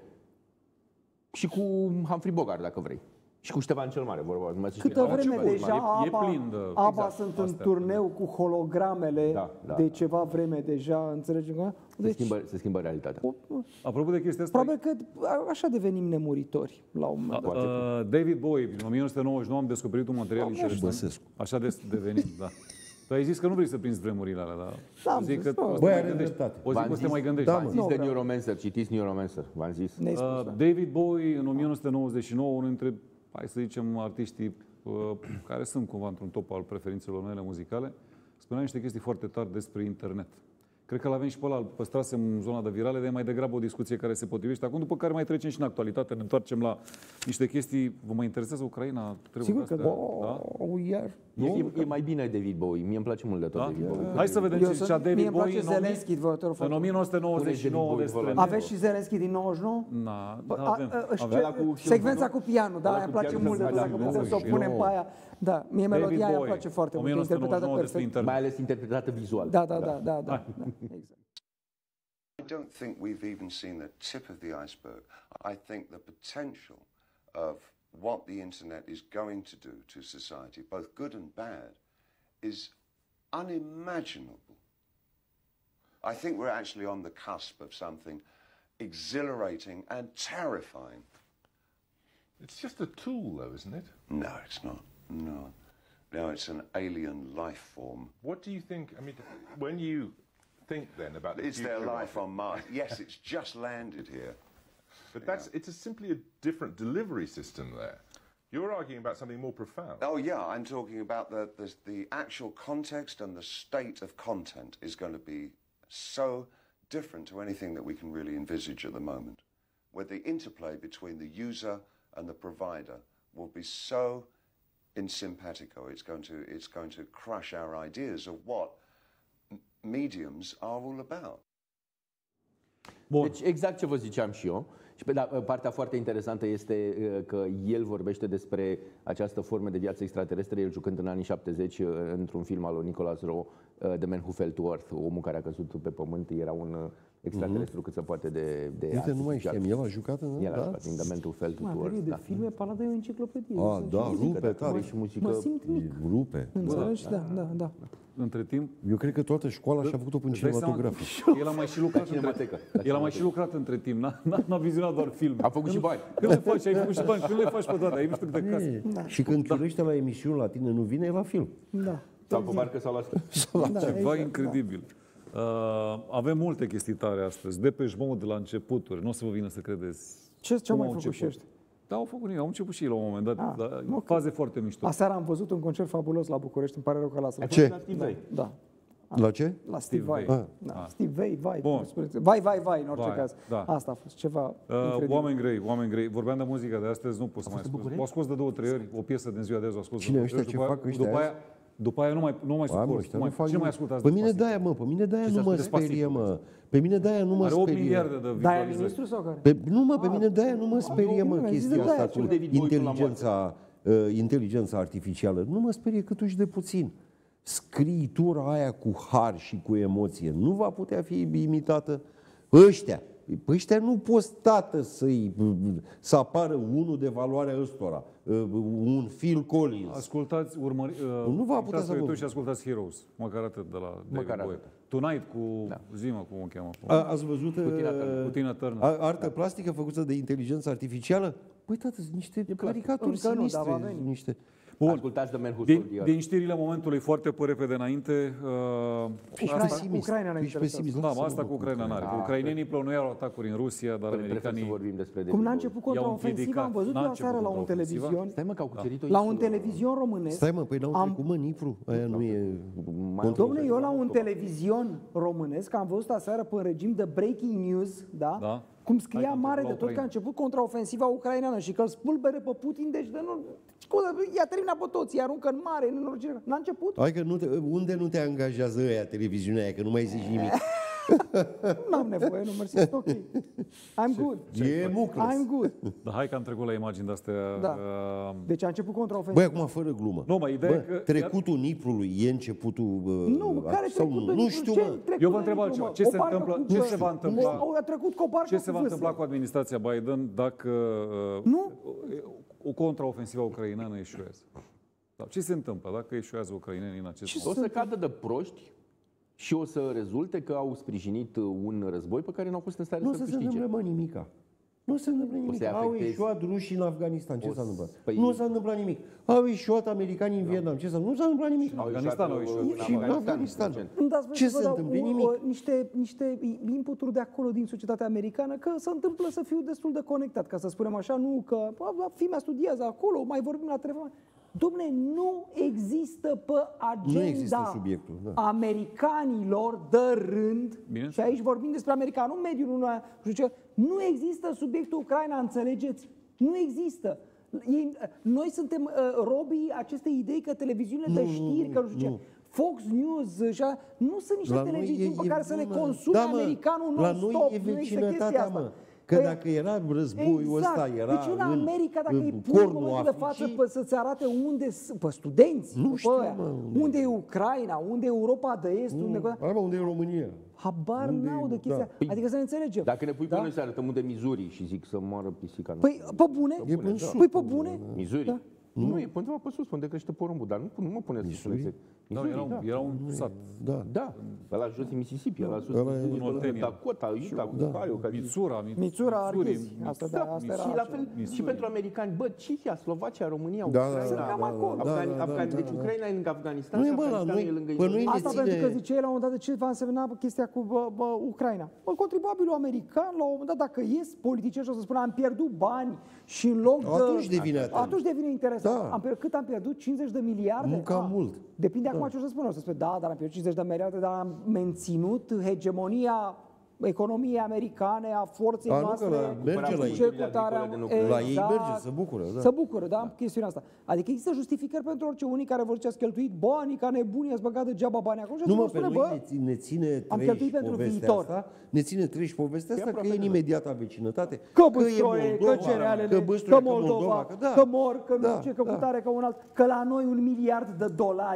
Speaker 7: și cu Humphrey Bogart, dacă vrei. Și cu Ștefan cel Mare, vorba. Nu mai știu
Speaker 6: Câtă
Speaker 7: cine.
Speaker 6: vreme
Speaker 7: Altceva.
Speaker 6: deja
Speaker 4: E- e
Speaker 6: ABBA,
Speaker 4: plin de-
Speaker 6: ABBA
Speaker 4: exact,
Speaker 6: sunt în
Speaker 4: astea.
Speaker 6: turneu cu hologramele
Speaker 7: Da, da,
Speaker 6: de
Speaker 7: da.
Speaker 6: ceva vreme deja, înțelegem? cum?
Speaker 7: Se
Speaker 6: Deci,
Speaker 7: schimbă, se schimbă realitatea.
Speaker 4: Apropo de chestia asta,
Speaker 6: probabil că așa devenim nemuritori la un moment dat.
Speaker 4: uh, David Bowie, în o mie nouă sute nouăzeci și nouă am descoperit un material interesant.
Speaker 5: Băsescu.
Speaker 4: Așa de devenim, da. Tu ai zis că nu vrei să prinzi vremurile alea, dar
Speaker 6: N-am
Speaker 4: o zic
Speaker 6: zis,
Speaker 4: că
Speaker 6: nu.
Speaker 4: o să
Speaker 5: Băi,
Speaker 4: te mai
Speaker 5: are
Speaker 4: gândești.
Speaker 5: dreptate.
Speaker 4: O zic
Speaker 7: V-am
Speaker 4: că o să te
Speaker 7: zis-
Speaker 4: mai gândești.
Speaker 5: Da,
Speaker 7: V-am
Speaker 5: mă.
Speaker 7: zis de
Speaker 6: vreau.
Speaker 7: Neuromancer, citiți Neuromancer, v-am zis.
Speaker 6: Ne-ai spus,
Speaker 4: Uh,
Speaker 6: da.
Speaker 4: David Bowie, în o mie nouă sute nouăzeci și nouă, unul dintre, hai să zicem, artiștii uh, care sunt cumva într-un top al preferințelor mele muzicale, spunea niște chestii foarte tari despre internet. Cred că l-avem și pe ăla, îl păstrasem în zona de virale, dar e mai degrabă o discuție care se potrivește acum, după care mai trecem și în actualitate, ne întoarcem la niște chestii. Vă mai interesează Ucraina?
Speaker 6: Sigur că
Speaker 4: astea?
Speaker 6: da. O, iar.
Speaker 7: E, e, e mai bine David Bowie, mie îmi place mult de tot
Speaker 4: Da?
Speaker 7: David Bowie.
Speaker 4: Hai să vedem
Speaker 6: Eu
Speaker 4: ce
Speaker 6: sunt-
Speaker 4: zicea
Speaker 6: mie
Speaker 4: David
Speaker 6: îmi place
Speaker 4: Bowie în o mie-
Speaker 6: Zelenski, vă rog frumos.
Speaker 4: în o mie nouă sute nouăzeci și nouă
Speaker 7: Pune
Speaker 4: despre...
Speaker 7: David Bowie,
Speaker 6: Aveți și Zelenski din nouăzeci și nouă?
Speaker 4: Na,
Speaker 6: Bă,
Speaker 4: da,
Speaker 6: a-
Speaker 4: avem.
Speaker 6: a- și
Speaker 4: avem.
Speaker 6: ce-
Speaker 7: Ăla cu-
Speaker 6: secvența cu pianul, da,
Speaker 7: Ăla
Speaker 6: aia îmi
Speaker 7: cu
Speaker 6: place
Speaker 7: pianul,
Speaker 6: mult de tot,
Speaker 7: da,
Speaker 6: dacă putem să o
Speaker 5: nouăzeci și
Speaker 6: punem
Speaker 5: nouă.
Speaker 6: pe aia. Da, mie
Speaker 4: David
Speaker 6: melodia aia îmi
Speaker 4: Bowie,
Speaker 6: place foarte
Speaker 4: o
Speaker 6: mult,
Speaker 4: mie nouă sute
Speaker 6: interpretată
Speaker 4: nouăzeci și nouă despre
Speaker 6: perfect.
Speaker 4: internet.
Speaker 7: Mai ales interpretată vizual.
Speaker 6: Da, da, da, da, da, da, exact.
Speaker 10: I don't think we've even seen the tip of the iceberg. I think the potential of what the internet is going to do to society, both good and bad, is unimaginable. I think we're actually on the cusp of something exhilarating and terrifying.
Speaker 11: It's just a tool, though, isn't it?
Speaker 10: No, it's not. No. No, it's an alien life form.
Speaker 11: What do you think? I mean, when you think then about the
Speaker 10: Is there
Speaker 11: future
Speaker 10: life
Speaker 11: of it,
Speaker 10: on Mars? Yes, it's just landed here.
Speaker 11: but that's it's a, simply a different delivery system there. You're arguing about something more profound.
Speaker 10: Oh yeah, I'm talking about the, the the actual context and the state of content is going to be so different to anything that we can really envisage at the moment, where the interplay between the user and the provider will be so in simpatico. It's going to it's going to crush our ideas of what m- mediums are all about.
Speaker 4: Bun.
Speaker 7: Deci exact ce vă ziceam și eu. Și pe da, partea foarte interesantă este uh, că el vorbește despre această formă de viață extraterestră, el jucând în anii șaptezeci uh, într-un film al lui Nicolas Rowe, uh, The Man Who Fell to Earth, omul care a căzut pe pământ, era un uh, extraterestru mm-hmm. cât se poate de, de
Speaker 5: Uite, nu mai știam, el a jucat în...
Speaker 7: El a jucat în The Man Who Fell to Earth.
Speaker 6: de filme, Palada e o enciclopedie.
Speaker 5: Ah, da, rupe tare.
Speaker 7: Și muzică.
Speaker 6: Mă simt mic.
Speaker 5: Rupe.
Speaker 6: Înțelegi? Da, da, da.
Speaker 4: Între timp...
Speaker 5: Eu cred că toată școala și-a făcut-o până cinematografic.
Speaker 4: El a mai și lucrat între, el a mai și lucrat între timp, n-a, n-a vizionat doar filme.
Speaker 7: A făcut și bani.
Speaker 4: Când le faci, ai făcut și bani, când le faci pe toate, ai văzut câte case.
Speaker 5: Și când chiulește la emisiuni la tine, nu vine, e la film.
Speaker 6: Da.
Speaker 7: Sau pe barcă sau la
Speaker 6: Da,
Speaker 4: Ceva
Speaker 6: exact.
Speaker 4: incredibil. Uh, avem multe chestii tare astăzi. Depeche Mode la începuturi. Nu o să vă vină să credeți.
Speaker 6: Ce ce-au
Speaker 4: cum
Speaker 6: mai
Speaker 4: au
Speaker 6: făcut și
Speaker 4: început.
Speaker 6: ăștia?
Speaker 4: Da, au făcut ei. Au început și ei la un moment dat.
Speaker 6: Ah,
Speaker 4: dar
Speaker 6: ok.
Speaker 4: faze foarte mișto.
Speaker 6: Aseară am văzut un concert fabulos la București, îmi pare rău că lasă.
Speaker 5: Ce?
Speaker 7: La Steve Vai.
Speaker 6: Da.
Speaker 5: La ce?
Speaker 6: La Steve Vai.
Speaker 5: Ah.
Speaker 6: Da. Steve Vai, vai.
Speaker 4: Bun.
Speaker 6: Vai, vai, vai, în orice
Speaker 4: Vai,
Speaker 6: caz.
Speaker 4: da.
Speaker 6: Asta a fost ceva
Speaker 4: Uh,
Speaker 6: incredibil.
Speaker 4: oameni grei, oameni grei. Vorbeam de muzica de astăzi, nu pot să mai spun. O scos de două, trei ori, o piesă din ziua de azi o scos
Speaker 5: Cine
Speaker 4: de două,
Speaker 5: ăștia,
Speaker 4: trei
Speaker 5: ce
Speaker 4: ori.
Speaker 5: fac
Speaker 4: După,
Speaker 5: ăștia
Speaker 4: după aia,
Speaker 5: azi?
Speaker 4: după aia nu mai, nu mai
Speaker 5: Am,
Speaker 4: suport.
Speaker 5: ăștia
Speaker 4: Nu
Speaker 5: nu
Speaker 4: mai,
Speaker 5: fac
Speaker 4: cine mai
Speaker 5: nimic.
Speaker 4: ascultă azi?
Speaker 5: Pe mine
Speaker 4: Despacito?
Speaker 5: de-aia, mă, pe mine de-aia
Speaker 4: Ce
Speaker 5: nu
Speaker 4: se
Speaker 5: mă
Speaker 4: ascultă
Speaker 5: sperie,
Speaker 4: Despacito?
Speaker 5: mă. Pe mine de-aia nu mă
Speaker 4: Are opt
Speaker 5: sperie.
Speaker 4: miliarde de
Speaker 6: Da, e
Speaker 4: vizualizări.
Speaker 6: ministru sau care?
Speaker 5: Pe, nu mă, pe mine de-aia nu mă sperie, mă,
Speaker 6: nu, mi-a zis
Speaker 5: chestia
Speaker 6: de de-aia,
Speaker 5: asta cu
Speaker 6: ce-
Speaker 5: inteligența, uh, inteligența artificială. Nu mă sperie cât uși de puțin. Scriitura aia cu har și cu emoție nu va putea fi imitată. Ăștia, pe ăștia nu poți, tată, să-i, să apară unul de valoarea ăstora, uh, un Phil Collins.
Speaker 4: Ascultați, urmări, uh,
Speaker 5: Nu va putea
Speaker 4: intrați
Speaker 5: să
Speaker 4: pe
Speaker 5: vă-
Speaker 4: YouTube și ascultați Heroes. Măcar atât de la David
Speaker 7: Măcar
Speaker 4: Bowie.
Speaker 7: atât.
Speaker 4: Tonight cu, da. Zima, cum o cheamă.
Speaker 5: A, ați văzut
Speaker 7: Tina Turner.
Speaker 5: uh,
Speaker 4: Cu Tina Turner.
Speaker 5: a- artă plastică făcută de inteligență artificială? Păi, tată, sunt niște caricaturi
Speaker 6: Încă nu, dar va
Speaker 5: sinistre.
Speaker 6: veni.
Speaker 5: Niște...
Speaker 4: Bun.
Speaker 7: Ascultați The Man Who Fell
Speaker 4: Din,
Speaker 7: to Earth.
Speaker 4: din știrile momentului, foarte pe repede înainte, uh,
Speaker 5: Ești
Speaker 6: Ucraina-
Speaker 5: pesimist.
Speaker 6: Ucraina ne
Speaker 5: Ești
Speaker 6: interesează.
Speaker 5: pesimist.
Speaker 4: da,
Speaker 5: Lasă-mă,
Speaker 4: asta
Speaker 5: bă,
Speaker 4: cu Ucraina n-are.
Speaker 7: Da,
Speaker 4: Ucrainenii plănuiau atacuri în Rusia, dar
Speaker 7: Prefer să
Speaker 4: americanii
Speaker 7: vorbim despre
Speaker 6: Cum
Speaker 7: David
Speaker 6: n-a
Speaker 7: Bowie.
Speaker 6: început
Speaker 4: I-au
Speaker 6: contraofensiva,
Speaker 4: împiedicat.
Speaker 6: am văzut
Speaker 4: N-a
Speaker 6: la
Speaker 4: început
Speaker 6: seară la un
Speaker 4: contraofensiva.
Speaker 6: televizion,
Speaker 7: Stai mă, că au cucerit-o
Speaker 6: la un
Speaker 7: insulă.
Speaker 6: televizion românesc.
Speaker 5: Stai mă, păi n-au
Speaker 6: Am-
Speaker 5: trecut, mă, Nipru. Aia nu e...
Speaker 7: Mai
Speaker 6: Dom'le, eu la un televizion românesc am văzut aseară pe regim de breaking news, da?
Speaker 4: Da.
Speaker 6: Cum
Speaker 4: Hai
Speaker 6: scria
Speaker 4: că
Speaker 6: mare
Speaker 4: la
Speaker 6: de tot
Speaker 4: Ucraina.
Speaker 6: că a început contraofensiva ucraineană și că îl spulbere pe Putin, deci de nu... Scuze, i-a terminat pe toți, i-a aruncă în mare, în orice... N-a început?
Speaker 5: Hai că nu te, unde nu te angajează ăia televiziunea aia, că nu mai zici nimic.
Speaker 6: N-am nevoie, nu mersi, sunt ok. I'm good.
Speaker 5: E mucles.
Speaker 6: I'm good.
Speaker 4: Dar hai că am trecut la imagini de-astea.
Speaker 6: Da.
Speaker 4: Uh,
Speaker 6: Deci a început contraofensiva.
Speaker 5: Băi, acum fără glumă.
Speaker 4: Nu, mă, ideea
Speaker 5: Bă,
Speaker 4: e că-
Speaker 5: trecutul Niprului e începutul... Uh,
Speaker 6: Nu, care
Speaker 5: sau
Speaker 6: trecut
Speaker 5: nu, nu știu, mă.
Speaker 4: Eu vă întreb altceva. Ce se întâmplă- ce se va întâmpla?
Speaker 6: A trecut cu o barcă
Speaker 4: ce se
Speaker 6: cu
Speaker 4: va
Speaker 6: vâsle.
Speaker 4: întâmpla cu administrația Biden dacă uh,
Speaker 6: Nu?
Speaker 4: o contraofensivă ucraineană eșuează? Sau ce se întâmplă dacă eșuează ucrainenii în acest
Speaker 7: O
Speaker 4: moment?
Speaker 7: să cadă de proști și o să rezulte că au sprijinit un război pe care n-au fost în stare
Speaker 5: Nu o
Speaker 7: să-l
Speaker 5: să se
Speaker 7: câștige.
Speaker 5: întâmple, mă, nimica. Nu se întâmplă nimic.
Speaker 7: să-i
Speaker 5: Au
Speaker 7: afectezi.
Speaker 5: ieșuat rușii în Afganistan. Ce
Speaker 7: O
Speaker 5: s-a întâmplat?
Speaker 7: păi-
Speaker 5: Nu s-a întâmplat nimic. Au ieșuat americanii în Vietnam. Ce s-a întâmplat? Nu s-a întâmplat nimic.
Speaker 7: Au
Speaker 4: Afganistan au
Speaker 7: ieșuat,
Speaker 4: ieșuat.
Speaker 7: uh,
Speaker 5: Și în Afganistan.
Speaker 6: Îmi dați voie
Speaker 5: Ce
Speaker 6: să vă
Speaker 5: se
Speaker 6: dau
Speaker 5: întâmplă?
Speaker 6: o-
Speaker 5: Nimic.
Speaker 6: o- Niște, niște inputuri de acolo din societatea americană, că se întâmplă să fiu destul de conectat, ca să spunem așa, nu că bă, fii mea studiază acolo, mai vorbim la telefon. Dom'le, nu există pe agenda
Speaker 5: Nu există subiectul, da.
Speaker 6: americanilor de rând,
Speaker 4: Bine.
Speaker 6: și aici vorbim despre american, nu mediul, nu, nu știu ce, nu există subiectul Ucraina, înțelegeți? Nu există. Ei, noi suntem uh, robii acestei idei că televiziunile de știri, că nu știu ce, Fox News, și a, nu sunt niște
Speaker 5: La noi
Speaker 6: televiziuni
Speaker 5: e-
Speaker 6: pe care
Speaker 5: e-
Speaker 6: să le
Speaker 5: mă,
Speaker 6: consume
Speaker 5: da, mă,
Speaker 6: americanul
Speaker 5: la
Speaker 6: non-stop.
Speaker 5: noi e
Speaker 6: Nu există chestia
Speaker 5: vecinătatea,
Speaker 6: asta.
Speaker 5: mă. Că
Speaker 6: Păi-
Speaker 5: dacă era războiul ăsta, era
Speaker 6: deci în
Speaker 5: în-
Speaker 6: America, dacă
Speaker 5: în
Speaker 6: îi pui în
Speaker 5: cornul
Speaker 6: momentul de față
Speaker 5: Africii-
Speaker 6: pe, să-ți arate unde sunt, pe studenți,
Speaker 5: Nu
Speaker 6: pe
Speaker 5: știu,
Speaker 6: ăia,
Speaker 5: mă,
Speaker 6: unde e Ucraina, unde e Europa de Est, unde...
Speaker 5: Hai, mă, unde e România?
Speaker 6: Habar
Speaker 5: Unde e-
Speaker 6: n-au de chestia.
Speaker 5: da.
Speaker 6: Adică să ne înțelegem.
Speaker 7: Dacă ne pui pe
Speaker 6: Da?
Speaker 7: noi să arătăm unde Missouri și zic să moară pisica
Speaker 6: Păi, pe bune?
Speaker 5: E în sud.
Speaker 6: Păi, pe bune?
Speaker 7: Missouri?
Speaker 6: Da.
Speaker 7: Nu, e pe undeva pe sus, unde crește porumbul, dar nu, nu mă puneți să spun exact.
Speaker 4: Da, era, un, era un sat.
Speaker 5: Da.
Speaker 7: Da, ăla jos e Mississippi, ăla sus
Speaker 5: Ăla e-
Speaker 7: e
Speaker 4: în Oltenia.
Speaker 7: Dakota, Utah,
Speaker 5: Da.
Speaker 7: Ohio, ca
Speaker 4: Mitsura,
Speaker 6: Mitsura,
Speaker 4: Missouri,
Speaker 6: Arghezi. Asta, da,
Speaker 4: Mitsura,
Speaker 6: asta era
Speaker 7: și la fel
Speaker 4: Missouri.
Speaker 7: și pentru americani, bă, Cehia, Slovacia, România,
Speaker 5: Da, da,
Speaker 7: Ucraina,
Speaker 5: da,
Speaker 6: cam acolo.
Speaker 5: da, da,
Speaker 7: Afgani-
Speaker 5: da,
Speaker 7: Afgani-
Speaker 5: da,
Speaker 7: deci
Speaker 5: da.
Speaker 7: Ucraina e lângă Afganistan
Speaker 5: Nu
Speaker 7: și
Speaker 5: e, bă, la
Speaker 7: Afganistanul
Speaker 5: noi-
Speaker 7: e lângă
Speaker 5: pe noi
Speaker 7: Indonesia.
Speaker 5: ne
Speaker 6: Asta
Speaker 5: ține-
Speaker 6: pentru că ziceai la un moment dat de ce va însemna chestia cu bă, bă, Ucraina. Bă, contribuabilul american, la un moment dat, dacă ies politicieni și o să spună am pierdut bani și în loc de...
Speaker 5: Atunci devine atent.
Speaker 6: Atunci devine interesant.
Speaker 5: Da.
Speaker 6: Am pierdut, cât am pierdut? cincizeci de miliarde?
Speaker 5: Nu cam
Speaker 6: Ah,
Speaker 5: mult.
Speaker 6: Depinde acum ce o să spună. O să spune, da, dar am pierdut cincizeci de miliarde, dar am menținut hegemonia economiei americane, a forței
Speaker 5: A, nu,
Speaker 6: noastre.
Speaker 5: că la- merge la ei.
Speaker 6: Cercetarea,
Speaker 7: Din Ucraina.
Speaker 5: La ei merge, se bucură, da.
Speaker 6: Se bucură, da? Chestiunea asta. Adică există justificări pentru orice. Unii care vor zice ați cheltuit banii ca nebunii, ați băgat degeaba banii acolo. Și
Speaker 5: Nu, mă,
Speaker 6: spune,
Speaker 5: pe
Speaker 6: bă,
Speaker 5: noi ne, ți- ne ține
Speaker 6: am
Speaker 5: trei
Speaker 6: cheltuit pentru
Speaker 5: povestea
Speaker 6: viitor.
Speaker 5: asta, ne ține trei și povestea asta, că e în imediata vecinătate.
Speaker 6: Că
Speaker 5: e
Speaker 6: Băstroie, că
Speaker 5: Moldova,
Speaker 6: cerealele,
Speaker 5: că Băstroie,
Speaker 6: că Moldova,
Speaker 5: că, da,
Speaker 6: că mor, că nu
Speaker 5: da,
Speaker 6: știu ce, că
Speaker 5: da.
Speaker 6: cutare, că un alt. Că la noi un miliard de dolari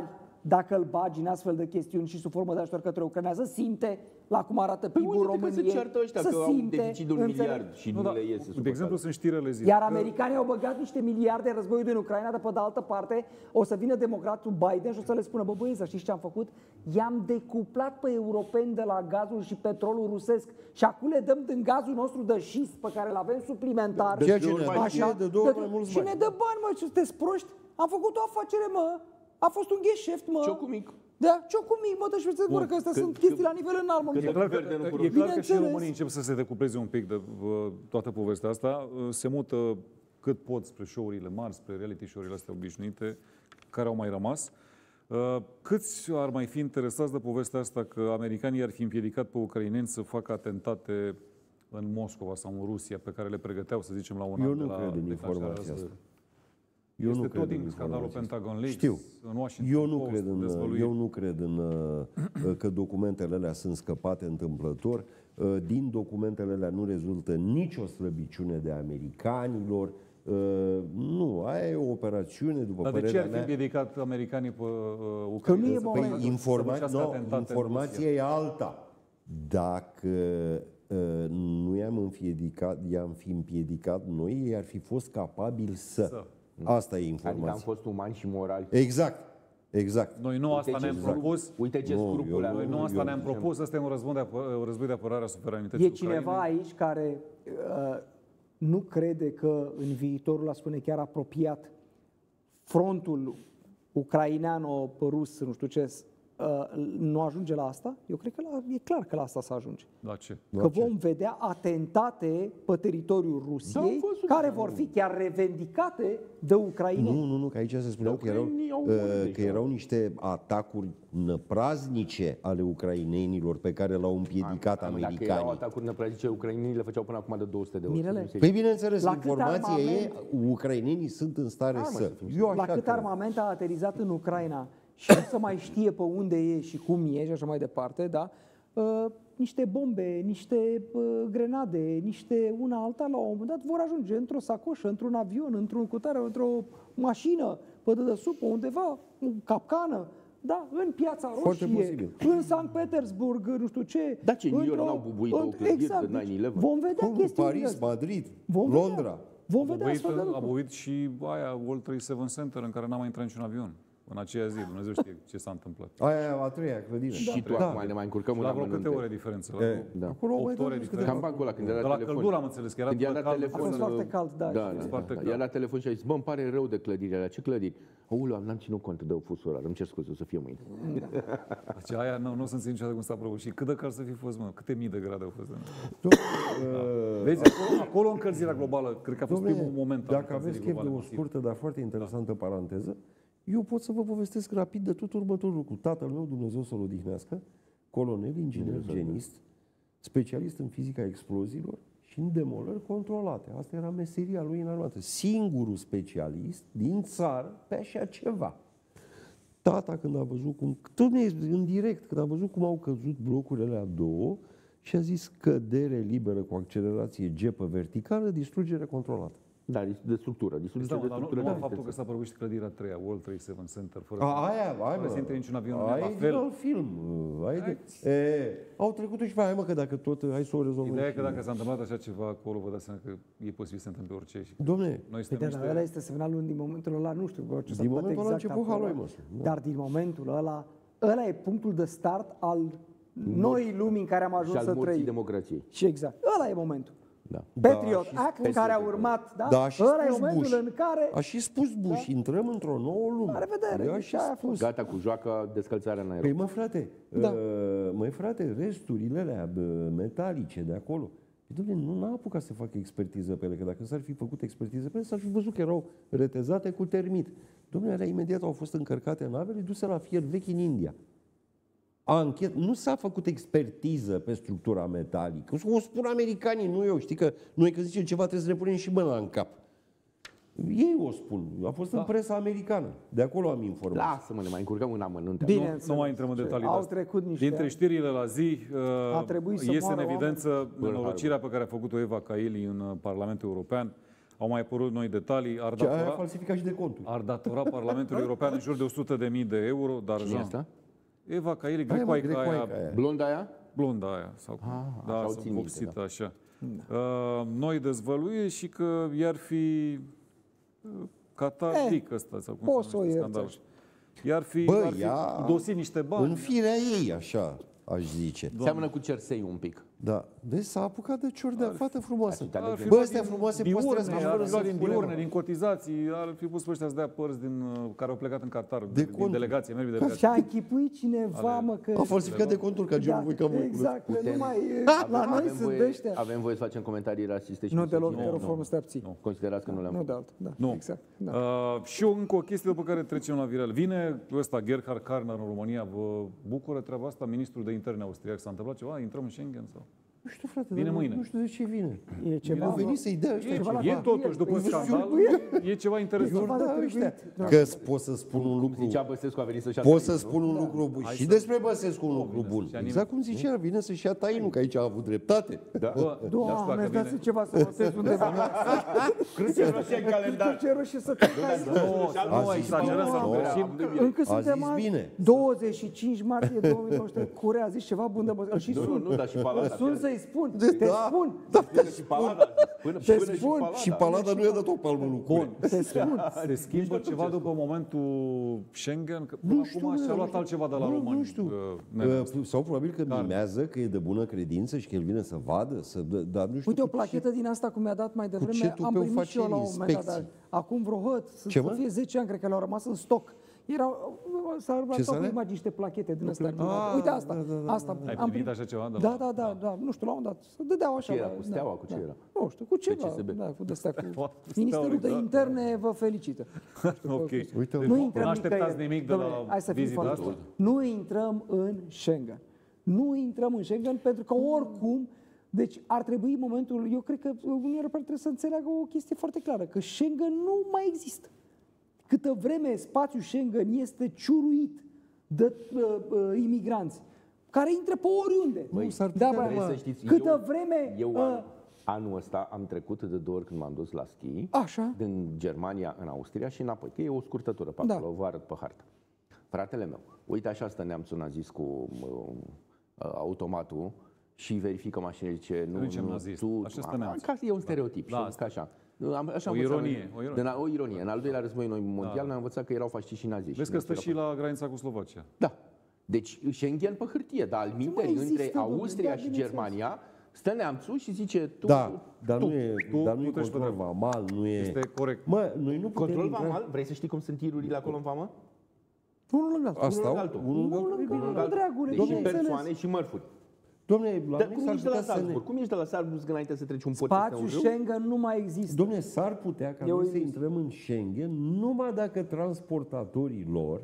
Speaker 6: dacă îl bagi în astfel de chestiuni și sub formă de ajutor către Ucraina, să simte la cum arată P I B-ul României,
Speaker 7: se ceartă ăștia
Speaker 6: să
Speaker 7: că au un
Speaker 6: simte,
Speaker 7: deficit de un
Speaker 6: înțeleg?
Speaker 7: miliard și nu,
Speaker 4: Nu,
Speaker 7: le
Speaker 4: da,
Speaker 7: iese.
Speaker 4: de exemplu, sunt știrele zi.
Speaker 6: Iar americanii au băgat niște miliarde în războiul din Ucraina, dar pe de altă parte o să vină democratul Biden și o să le spună, bă băieți, să știți ce am făcut? I-am decuplat pe europeni de la gazul și petrolul rusesc și acum le dăm din gazul nostru de șist pe care îl avem suplimentar.
Speaker 5: Ceea ce ne
Speaker 6: așa,
Speaker 5: de două ori mai mulți
Speaker 6: și
Speaker 5: bani.
Speaker 6: ne dă bani, mă, ce sunteți proști? Am făcut o afacere, mă. A fost un gheșeft, mă.
Speaker 7: Ciocul mic.
Speaker 6: Da, ciocul mic, mă, dă și să că astea sunt chestii la nivel înalt, mă.
Speaker 4: E clar că, e clar că și românii încep să se decupleze un pic de uh, toată povestea asta. Uh, se mută cât pot spre show-urile mari, spre reality show-urile astea obișnuite, care au mai rămas. Uh, câți ar mai fi interesați de povestea asta că americanii ar fi împiedicat pe ucraineni să facă atentate în Moscova sau în Rusia, pe care le pregăteau, să zicem, la un
Speaker 5: Eu
Speaker 4: an
Speaker 5: nu
Speaker 4: de la
Speaker 5: cred în
Speaker 4: declanșarea
Speaker 5: informația
Speaker 4: războiului?
Speaker 5: asta. Eu
Speaker 4: este
Speaker 5: nu
Speaker 4: tot
Speaker 5: cred
Speaker 4: din
Speaker 5: în
Speaker 4: scandalul
Speaker 5: informația
Speaker 4: Pentagon Leaks,
Speaker 5: Știu.
Speaker 4: în Washington
Speaker 5: Eu nu
Speaker 4: Post,
Speaker 5: cred în,
Speaker 4: dezvăluiri.
Speaker 5: eu nu cred în uh, că documentele alea sunt scăpate întâmplător. Uh, din documentele alea nu rezultă nicio slăbiciune de americanilor. Uh, nu, aia e o operațiune, după
Speaker 4: Dar de ce
Speaker 5: părerea
Speaker 4: ar fi
Speaker 5: mea.
Speaker 4: împedicat americanii pe uh, Ucraina?
Speaker 6: nu e
Speaker 4: să
Speaker 6: momentul.
Speaker 4: facă-
Speaker 5: Păi,
Speaker 4: să
Speaker 5: informa-
Speaker 4: făcească
Speaker 5: no,
Speaker 4: atentate în
Speaker 5: informația
Speaker 4: Rusia?
Speaker 5: e alta. Dacă uh, nu i-am împiedicat, i-am fi împiedicat noi, ei ar fi fost capabili să.
Speaker 4: Să.
Speaker 5: Asta e
Speaker 7: Adică
Speaker 5: informația.
Speaker 7: am fost umani și morali.
Speaker 5: Exact. Exact.
Speaker 4: Noi nu asta ne-am
Speaker 7: ce-
Speaker 4: propus.
Speaker 7: Uite ce
Speaker 5: Nu,
Speaker 7: scrupule
Speaker 5: eu
Speaker 7: avem.
Speaker 4: Noi nu asta
Speaker 5: eu-
Speaker 4: ne-am propus, asta e un război de, apă, un război de apărare a suveranității
Speaker 6: E cineva
Speaker 4: Ucrainei.
Speaker 6: aici care uh, nu crede că în viitorul, a spune chiar apropiat, frontul ucraineano-rus, nu știu ce, uh, nu ajunge la asta? Eu cred că la, e clar că la asta să ajunge.
Speaker 4: La ce?
Speaker 6: Că vom vedea atentate pe teritoriul Rusiei, care vor fi chiar revendicate de Ucraina.
Speaker 5: Nu, nu, nu, că aici se spuneau că erau,
Speaker 7: ucrainenii au
Speaker 5: uh,
Speaker 7: murit
Speaker 5: că
Speaker 7: deja.
Speaker 5: erau niște atacuri năpraznice ale ucrainenilor pe care l-au împiedicat
Speaker 7: Am- Dacă erau
Speaker 5: americanii.
Speaker 7: atacuri năprazice, ucrainenii le făceau până acum de două sute de ori.
Speaker 6: Mirele,
Speaker 7: Nu se-
Speaker 5: Păi bineînțeles,
Speaker 6: La cât
Speaker 5: informația e,
Speaker 6: armament-
Speaker 5: ucrainenii sunt în stare
Speaker 7: Hai, mă,
Speaker 5: să.
Speaker 7: să fim
Speaker 5: Eu așa
Speaker 6: La cât
Speaker 5: cred.
Speaker 6: armament a aterizat în Ucraina și nu se mai știe pe unde e și cum e și așa mai departe, da? Uh, niște bombe, niște uh, grenade, niște una alta, la un moment dat vor ajunge într-o sacoșă, într-un avion, într-un cutare, într-o mașină, pe dedesubt, pe undeva, în capcană, da, în Piața
Speaker 5: Foarte
Speaker 6: Roșie,
Speaker 5: posibil.
Speaker 6: în Sankt Petersburg, nu știu ce.
Speaker 7: Da, ce, New York
Speaker 6: într-o-
Speaker 7: n-au bubuit două
Speaker 6: într-
Speaker 7: clădiri
Speaker 6: exact,
Speaker 7: de nine
Speaker 6: deci
Speaker 7: eleven?
Speaker 6: vom vedea
Speaker 5: Cum?
Speaker 6: chestiile
Speaker 5: Paris,
Speaker 6: astea.
Speaker 5: Madrid,
Speaker 6: Vom vedea.
Speaker 5: Londra.
Speaker 6: Vom
Speaker 4: A
Speaker 6: vedea
Speaker 4: bubuit,
Speaker 6: astfel de
Speaker 4: a
Speaker 6: lucruri.
Speaker 4: bubuit și aia World Trade Seven Center, în care n-a mai intrat niciun avion. În aceea zi, Dumnezeu știe ce s-a întâmplat.
Speaker 5: Aia e a treia clădire.
Speaker 7: Și tu
Speaker 5: Da.
Speaker 7: acum ne mai încurcăm în
Speaker 4: La vreo câte
Speaker 7: amănunte.
Speaker 4: ore diferență?
Speaker 5: E,
Speaker 7: Da.
Speaker 5: Acolo au mai
Speaker 4: opt
Speaker 5: dat
Speaker 4: ore
Speaker 5: nu știu
Speaker 4: diferență.
Speaker 7: Cam pe acolo, când era
Speaker 4: De
Speaker 7: la
Speaker 4: la
Speaker 7: telefon.
Speaker 4: căldură am înțeles, că era
Speaker 7: Când i-a
Speaker 4: tot
Speaker 7: dat
Speaker 4: cald,
Speaker 7: telefon,
Speaker 6: A fost foarte cald, da,
Speaker 7: Da,
Speaker 6: și-
Speaker 7: da,
Speaker 4: foarte
Speaker 7: da.
Speaker 4: cald.
Speaker 7: I-a dat telefon și a zis, bă, îmi pare rău de clădirile alea. Ce clădiri? Aoleu, n-am ținut cont de fus orar. Îmi cer scuze, o să fie mâine.
Speaker 4: Deci aia nu, nu o să înțeleg niciodată cum s-a prăbușit. Cât de cald să fi fost, mă? Câte mii de grade au fost? Da. Vezi, acolo, acolo încălzirea globală, cred că a fost
Speaker 5: Dom'le,
Speaker 4: primul moment al
Speaker 5: dacă aveți
Speaker 4: încălzirii
Speaker 5: chef de
Speaker 4: globale
Speaker 5: o
Speaker 4: masive.
Speaker 5: scurtă, dar foarte interesantă paranteză, eu pot să vă povestesc rapid de tot următorul lucru. Tatăl meu, Dumnezeu să-l odihnească, colonel, inginer, genist, specialist în fizica exploziilor și în demolări controlate. Asta era meseria lui în armată. Singurul specialist din țară pe așa ceva. Tata, când a văzut cum, tot în direct, când a văzut cum au căzut blocurile alea două, și a zis cădere liberă cu accelerație G pe verticală, distrugere controlată.
Speaker 7: Da, de structură.
Speaker 4: Da,
Speaker 7: Distrugere de
Speaker 4: dar nu,
Speaker 7: structură.
Speaker 4: nu
Speaker 7: de
Speaker 4: faptul că
Speaker 7: viteză.
Speaker 4: s-a prăbușit clădirea a treia, World Trade Seven Center, fără
Speaker 5: A, aia, aia,
Speaker 4: fără să
Speaker 5: mă.
Speaker 4: intre niciun avion în
Speaker 5: Aia
Speaker 4: la
Speaker 5: e din
Speaker 4: fel.
Speaker 5: alt film. Aia e de, e, au trecut și pe aia, mă, că dacă tot, hai să o rezolvăm.
Speaker 4: Ideea e
Speaker 5: și-
Speaker 4: că dacă s-a întâmplat așa ceva acolo, vă dați seama că e posibil să se întâmple orice. Și
Speaker 5: Dom'le,
Speaker 4: noi
Speaker 6: Păi
Speaker 4: suntem
Speaker 6: da, dar ăla
Speaker 4: niște...
Speaker 6: este semnalul din momentul ăla, nu știu bă, ce s-a
Speaker 5: Din
Speaker 6: întâmplat
Speaker 5: momentul ăla a
Speaker 6: exact
Speaker 5: început
Speaker 6: acolo,
Speaker 5: haloi, mă. Da.
Speaker 6: dar din momentul ăla, ăla e punctul de start al noi lumii în care am
Speaker 7: Și
Speaker 6: ajuns
Speaker 7: al
Speaker 6: să
Speaker 7: morții
Speaker 6: trăim.
Speaker 7: democrației.
Speaker 6: Și exact, ăla e momentul.
Speaker 7: Da.
Speaker 6: Patriot
Speaker 5: și
Speaker 6: Act,
Speaker 7: spus-
Speaker 6: care a urmat, da?
Speaker 5: Da, a și
Speaker 6: ăla e
Speaker 5: spus
Speaker 6: momentul
Speaker 5: Bush.
Speaker 6: în care...
Speaker 5: A și spus Bush, intrăm într-o nouă lume.
Speaker 6: La revedere,
Speaker 5: Eu a
Speaker 6: și
Speaker 5: și
Speaker 6: aia a
Speaker 5: spus.
Speaker 6: fost.
Speaker 7: Gata cu joaca, descălțarea în
Speaker 5: Păi
Speaker 7: aeroport.
Speaker 5: mă, frate,
Speaker 6: Da.
Speaker 5: uh, măi, frate, resturile alea bă, metalice de acolo, păi, dom'le, nu n-a apucat să facă expertiză pe ele, că dacă s-ar fi făcut expertiză pe ele, s-ar fi văzut că erau retezate cu termit. Dom'le, alea imediat au fost încărcate navele, duse la fier vechi în India. Anchet, nu s-a făcut expertiză pe structura metalică. O spun americanii, nu eu. Știi că noi când zicem ceva trebuie să ne punem și mâna în cap. Ei o spun. A fost în presa americană. De acolo am informații.
Speaker 7: Lasă-mă, ne mai încurcăm în amănunte.
Speaker 6: Bine,
Speaker 4: Nu, nu
Speaker 6: înțeles.
Speaker 4: mai intrăm în detalii
Speaker 6: Au
Speaker 4: de astea.
Speaker 6: trecut niște
Speaker 4: Dintre
Speaker 6: ani.
Speaker 4: știrile la zi,
Speaker 6: A
Speaker 4: uh,
Speaker 6: trebuit să
Speaker 4: iese în
Speaker 6: moară
Speaker 4: evidență
Speaker 7: Pearl
Speaker 4: nenorocirea pe care a făcut-o Eva Kaili în uh, Parlamentul European. Au mai apărut noi detalii. Ar
Speaker 5: Ce aia
Speaker 4: datora,
Speaker 5: falsificat și de conturi.
Speaker 4: ar datora Parlamentului European în jur de o sută de mii de euro, dar
Speaker 7: Cine e asta?
Speaker 4: Eva Kaili,
Speaker 5: Aia, mă,
Speaker 4: grecoaica aia,
Speaker 5: grecoaica aia.
Speaker 7: Blonda aia?
Speaker 4: blonda aia, sau cum?
Speaker 7: Ah,
Speaker 4: Da,
Speaker 7: așa o
Speaker 4: sau
Speaker 7: țin minte,
Speaker 4: vopsită,
Speaker 7: da.
Speaker 4: așa. Uh, noi dezvăluie și că i-ar fi uh, catardic ăsta, sau cum
Speaker 6: poți
Speaker 4: se
Speaker 6: să o
Speaker 4: numește
Speaker 6: ierți
Speaker 4: scandalul. I-ar fi,
Speaker 5: Bă,
Speaker 4: ar fi
Speaker 5: ea-
Speaker 4: dosit niște bani.
Speaker 5: În firea ei, așa, aș zice.
Speaker 7: Seamănă cu Cersei un pic.
Speaker 5: Da. Vezi, s-a apucat de cior de fată frumoasă.
Speaker 7: Ar fi
Speaker 5: Bă, astea frumoase poți
Speaker 4: diurne,
Speaker 5: să
Speaker 4: ar fi luat din
Speaker 5: spunem.
Speaker 4: diurne, din cotizații, ar fi pus pe ăștia să dea părți din, uh, care au plecat în Qatar, de din
Speaker 5: conturi.
Speaker 4: delegație, membri de
Speaker 6: Și-a
Speaker 4: delegație.
Speaker 6: închipuit cineva, mă, că...
Speaker 5: A falsificat de conturi, ca genul
Speaker 6: Da,
Speaker 5: voi, ca voi.
Speaker 6: exact, că nu
Speaker 7: Putem-
Speaker 6: mai...
Speaker 7: Avem-
Speaker 6: La noi
Speaker 7: avem
Speaker 6: sunt
Speaker 7: voie-
Speaker 6: de ăștia.
Speaker 7: Avem voie să facem comentarii rasiste și
Speaker 6: Nu deloc,
Speaker 7: misogine?
Speaker 6: te rog frumos să te abții.
Speaker 7: Considerați că nu le-am
Speaker 6: Nu
Speaker 7: făcut.
Speaker 6: de altă, da,
Speaker 4: Nu.
Speaker 6: exact. Da.
Speaker 4: Uh, și eu încă o chestie după care trecem la viral. Vine ăsta Gerhard Karner în România, vă bucură treaba asta? Ministrul de interne austriac, s-a întâmplat ceva? Intrăm în Schengen sau?
Speaker 5: Nu știu, frate,
Speaker 4: Vine
Speaker 5: dar nu-
Speaker 4: mâine.
Speaker 5: nu știu de ce vine.
Speaker 6: E ceva...
Speaker 5: Au venit să-i dea ăștia
Speaker 4: E,
Speaker 6: ceva la
Speaker 4: e
Speaker 6: cartier,
Speaker 4: totuși, după
Speaker 6: păi,
Speaker 4: scandal, e ceva interesant.
Speaker 6: ceva de
Speaker 5: Da,
Speaker 6: trebuit.
Speaker 5: ăștia.
Speaker 6: Da.
Speaker 5: Că pot să spun un lucru.
Speaker 7: Zicea Băsescu a venit să-și ia
Speaker 5: Pot
Speaker 7: tăiul,
Speaker 5: să
Speaker 7: nu?
Speaker 5: spun un lucru bun.
Speaker 4: Hai
Speaker 5: Și
Speaker 4: să-
Speaker 5: despre Băsescu un lucru
Speaker 4: vine
Speaker 5: bun.
Speaker 4: să-și ia
Speaker 5: Exact cum zicea, vine să-și ia tainul, că aici a avut dreptate.
Speaker 7: Da.
Speaker 4: Bă,
Speaker 6: Doamne,
Speaker 4: dacă
Speaker 6: dați
Speaker 4: vine-
Speaker 6: ceva să notez undeva.
Speaker 7: Cruce roșie în calendar.
Speaker 6: Ce roșie să căcați.
Speaker 4: Nu, nu, exagerăm să nu
Speaker 5: Nu,
Speaker 4: greșim.
Speaker 6: Încă
Speaker 5: A
Speaker 6: suntem
Speaker 5: zis
Speaker 6: azi,
Speaker 5: bine.
Speaker 6: douăzeci și cinci martie două mii douăzeci și trei, Corea, zici ceva bun de bă, îl și
Speaker 7: Nu, nu,
Speaker 6: sun.
Speaker 7: nu, dar și Palada.
Speaker 6: Îl sun să-i spun,
Speaker 5: De-
Speaker 6: te
Speaker 5: da.
Speaker 6: spun,
Speaker 7: Până și Palada. Până,
Speaker 6: Te
Speaker 7: până și
Speaker 6: spun.
Speaker 7: Palada.
Speaker 5: Și Palada nu i-a dat o palmă lui
Speaker 4: Bun,
Speaker 6: te spun.
Speaker 4: se schimbă ceva după momentul Schengen? Că până
Speaker 5: Nu
Speaker 4: acum
Speaker 5: știu,
Speaker 4: și-a
Speaker 5: nu
Speaker 4: luat
Speaker 5: știu.
Speaker 4: altceva de la
Speaker 5: Nu,
Speaker 4: români.
Speaker 5: nu știu.
Speaker 4: uh, nenea
Speaker 5: Uh, Sau probabil că mimează că e de bună credință și că el vine să vadă, să, dar nu știu
Speaker 6: Uite, o
Speaker 5: cu ce-
Speaker 6: plachetă din asta, cum mi-a dat mai
Speaker 5: ce
Speaker 6: devreme, am
Speaker 5: tupeu
Speaker 6: primit
Speaker 5: face
Speaker 6: și eu la un moment dat,
Speaker 5: inspecții?
Speaker 6: dar acum vreo hăt, să
Speaker 5: Ce,
Speaker 6: să
Speaker 5: mă?
Speaker 6: fie zece ani, cred că le-au rămas în stoc. Erau, s-au
Speaker 5: Ce
Speaker 6: rămas
Speaker 5: să
Speaker 6: cu
Speaker 5: le?
Speaker 6: imagini niște plachete din astea.
Speaker 5: Ah,
Speaker 6: Uite asta,
Speaker 5: da, da, da,
Speaker 6: asta.
Speaker 4: Ai
Speaker 6: am
Speaker 4: primit așa ceva de la-
Speaker 6: Da, da, da, da, nu știu, la un dat, să dădeau așa.
Speaker 7: Ce era?
Speaker 6: la-
Speaker 7: Cu
Speaker 6: da,
Speaker 7: steaua? Cu ce
Speaker 6: da.
Speaker 7: era?
Speaker 6: Nu știu, cu ceva,
Speaker 7: C S B.
Speaker 6: da, cu de-astea, cu...
Speaker 4: Cu
Speaker 6: Ministerul de
Speaker 4: steaua, da.
Speaker 6: Interne vă felicită.
Speaker 4: Ok.
Speaker 5: Uite,
Speaker 6: Nu
Speaker 4: Nu
Speaker 6: intrăm
Speaker 4: așteptați
Speaker 6: nicăieri.
Speaker 4: nimic de la
Speaker 6: Dom'le, hai să fim
Speaker 4: vizita
Speaker 6: foarte
Speaker 4: asta?
Speaker 6: clari. Nu intrăm în Schengen. Nu intrăm în Schengen pentru că oricum, deci ar trebui în momentul, eu cred că Uniunea Europeană trebuie să înțeleagă o chestie foarte clară, că Schengen nu mai există. Câtă vreme spațiul Schengen este ciuruit de uh, uh, imigranți care intră pe oriunde.
Speaker 7: Băi,
Speaker 6: da, bă,
Speaker 7: vrei
Speaker 6: mă,
Speaker 7: să știți,
Speaker 6: câtă
Speaker 7: eu-
Speaker 6: vreme...
Speaker 7: Eu
Speaker 6: uh,
Speaker 7: anul, anul ăsta am trecut de două ori când m-am dus la schi.
Speaker 6: Așa.
Speaker 7: Din Germania în Austria și înapoi. Că e o scurtătură pe
Speaker 6: Da.
Speaker 7: acolo, vă arăt pe hartă. Fratele meu, uite așa stă neamțul nazist cu uh, uh, automatul și verifică mașinile, zice, nu,
Speaker 4: Zicem
Speaker 7: nu,
Speaker 4: nazist.
Speaker 7: tu...
Speaker 4: Așa stă
Speaker 7: A,
Speaker 4: neamțul.
Speaker 7: ca să e un stereotip.
Speaker 4: Da,
Speaker 7: și
Speaker 4: asta.
Speaker 7: ca așa. Am, așa
Speaker 4: O
Speaker 7: am învățat
Speaker 4: ironie,
Speaker 7: noi.
Speaker 4: o ironie.
Speaker 7: Din a- o ironie. În al doilea război mondial da. ne-am învățat că erau fasciști și naziști.
Speaker 4: Vezi că stă și la granița cu Slovacia.
Speaker 7: Da. Deci Schengen pe hârtie, dar al minteri
Speaker 6: mai există,
Speaker 7: între
Speaker 6: domnule,
Speaker 7: Austria
Speaker 6: da,
Speaker 7: și
Speaker 6: bineînțeles.
Speaker 7: Germania, stă neamțul și zice tu...
Speaker 5: Da, dar
Speaker 4: tu,
Speaker 5: nu e,
Speaker 4: tu,
Speaker 5: dar nu
Speaker 4: tu
Speaker 5: e
Speaker 4: treci pe
Speaker 5: control
Speaker 4: dreapta.
Speaker 5: vamal, nu e...
Speaker 4: Este corect.
Speaker 5: Mă, noi nu putem
Speaker 7: Control
Speaker 5: intra-
Speaker 7: vamal? Vrei să știi cum sunt tirurile acolo în vamă?
Speaker 6: Unul lângă altul.
Speaker 5: Asta,
Speaker 7: Unul altul.
Speaker 5: unul
Speaker 6: Unul
Speaker 5: lângă
Speaker 6: lângă
Speaker 5: altul.
Speaker 6: altul, dragule,
Speaker 7: Deci și
Speaker 6: bineînțeles.
Speaker 7: persoane și mărfuri.
Speaker 5: Dom'le, la
Speaker 7: Dar
Speaker 5: noi
Speaker 7: cum
Speaker 5: s-ar
Speaker 7: ești de la
Speaker 5: putea să ne...
Speaker 7: Salzburg? Cum ești de la Salzburg înainte să treci un pod
Speaker 6: Spațiul
Speaker 7: peste un râu?
Speaker 6: Schengen nu mai există.
Speaker 5: Dom'le, s-ar putea ca
Speaker 6: E o
Speaker 5: noi să
Speaker 6: iluzie.
Speaker 5: intrăm în Schengen numai dacă transportatorii lor,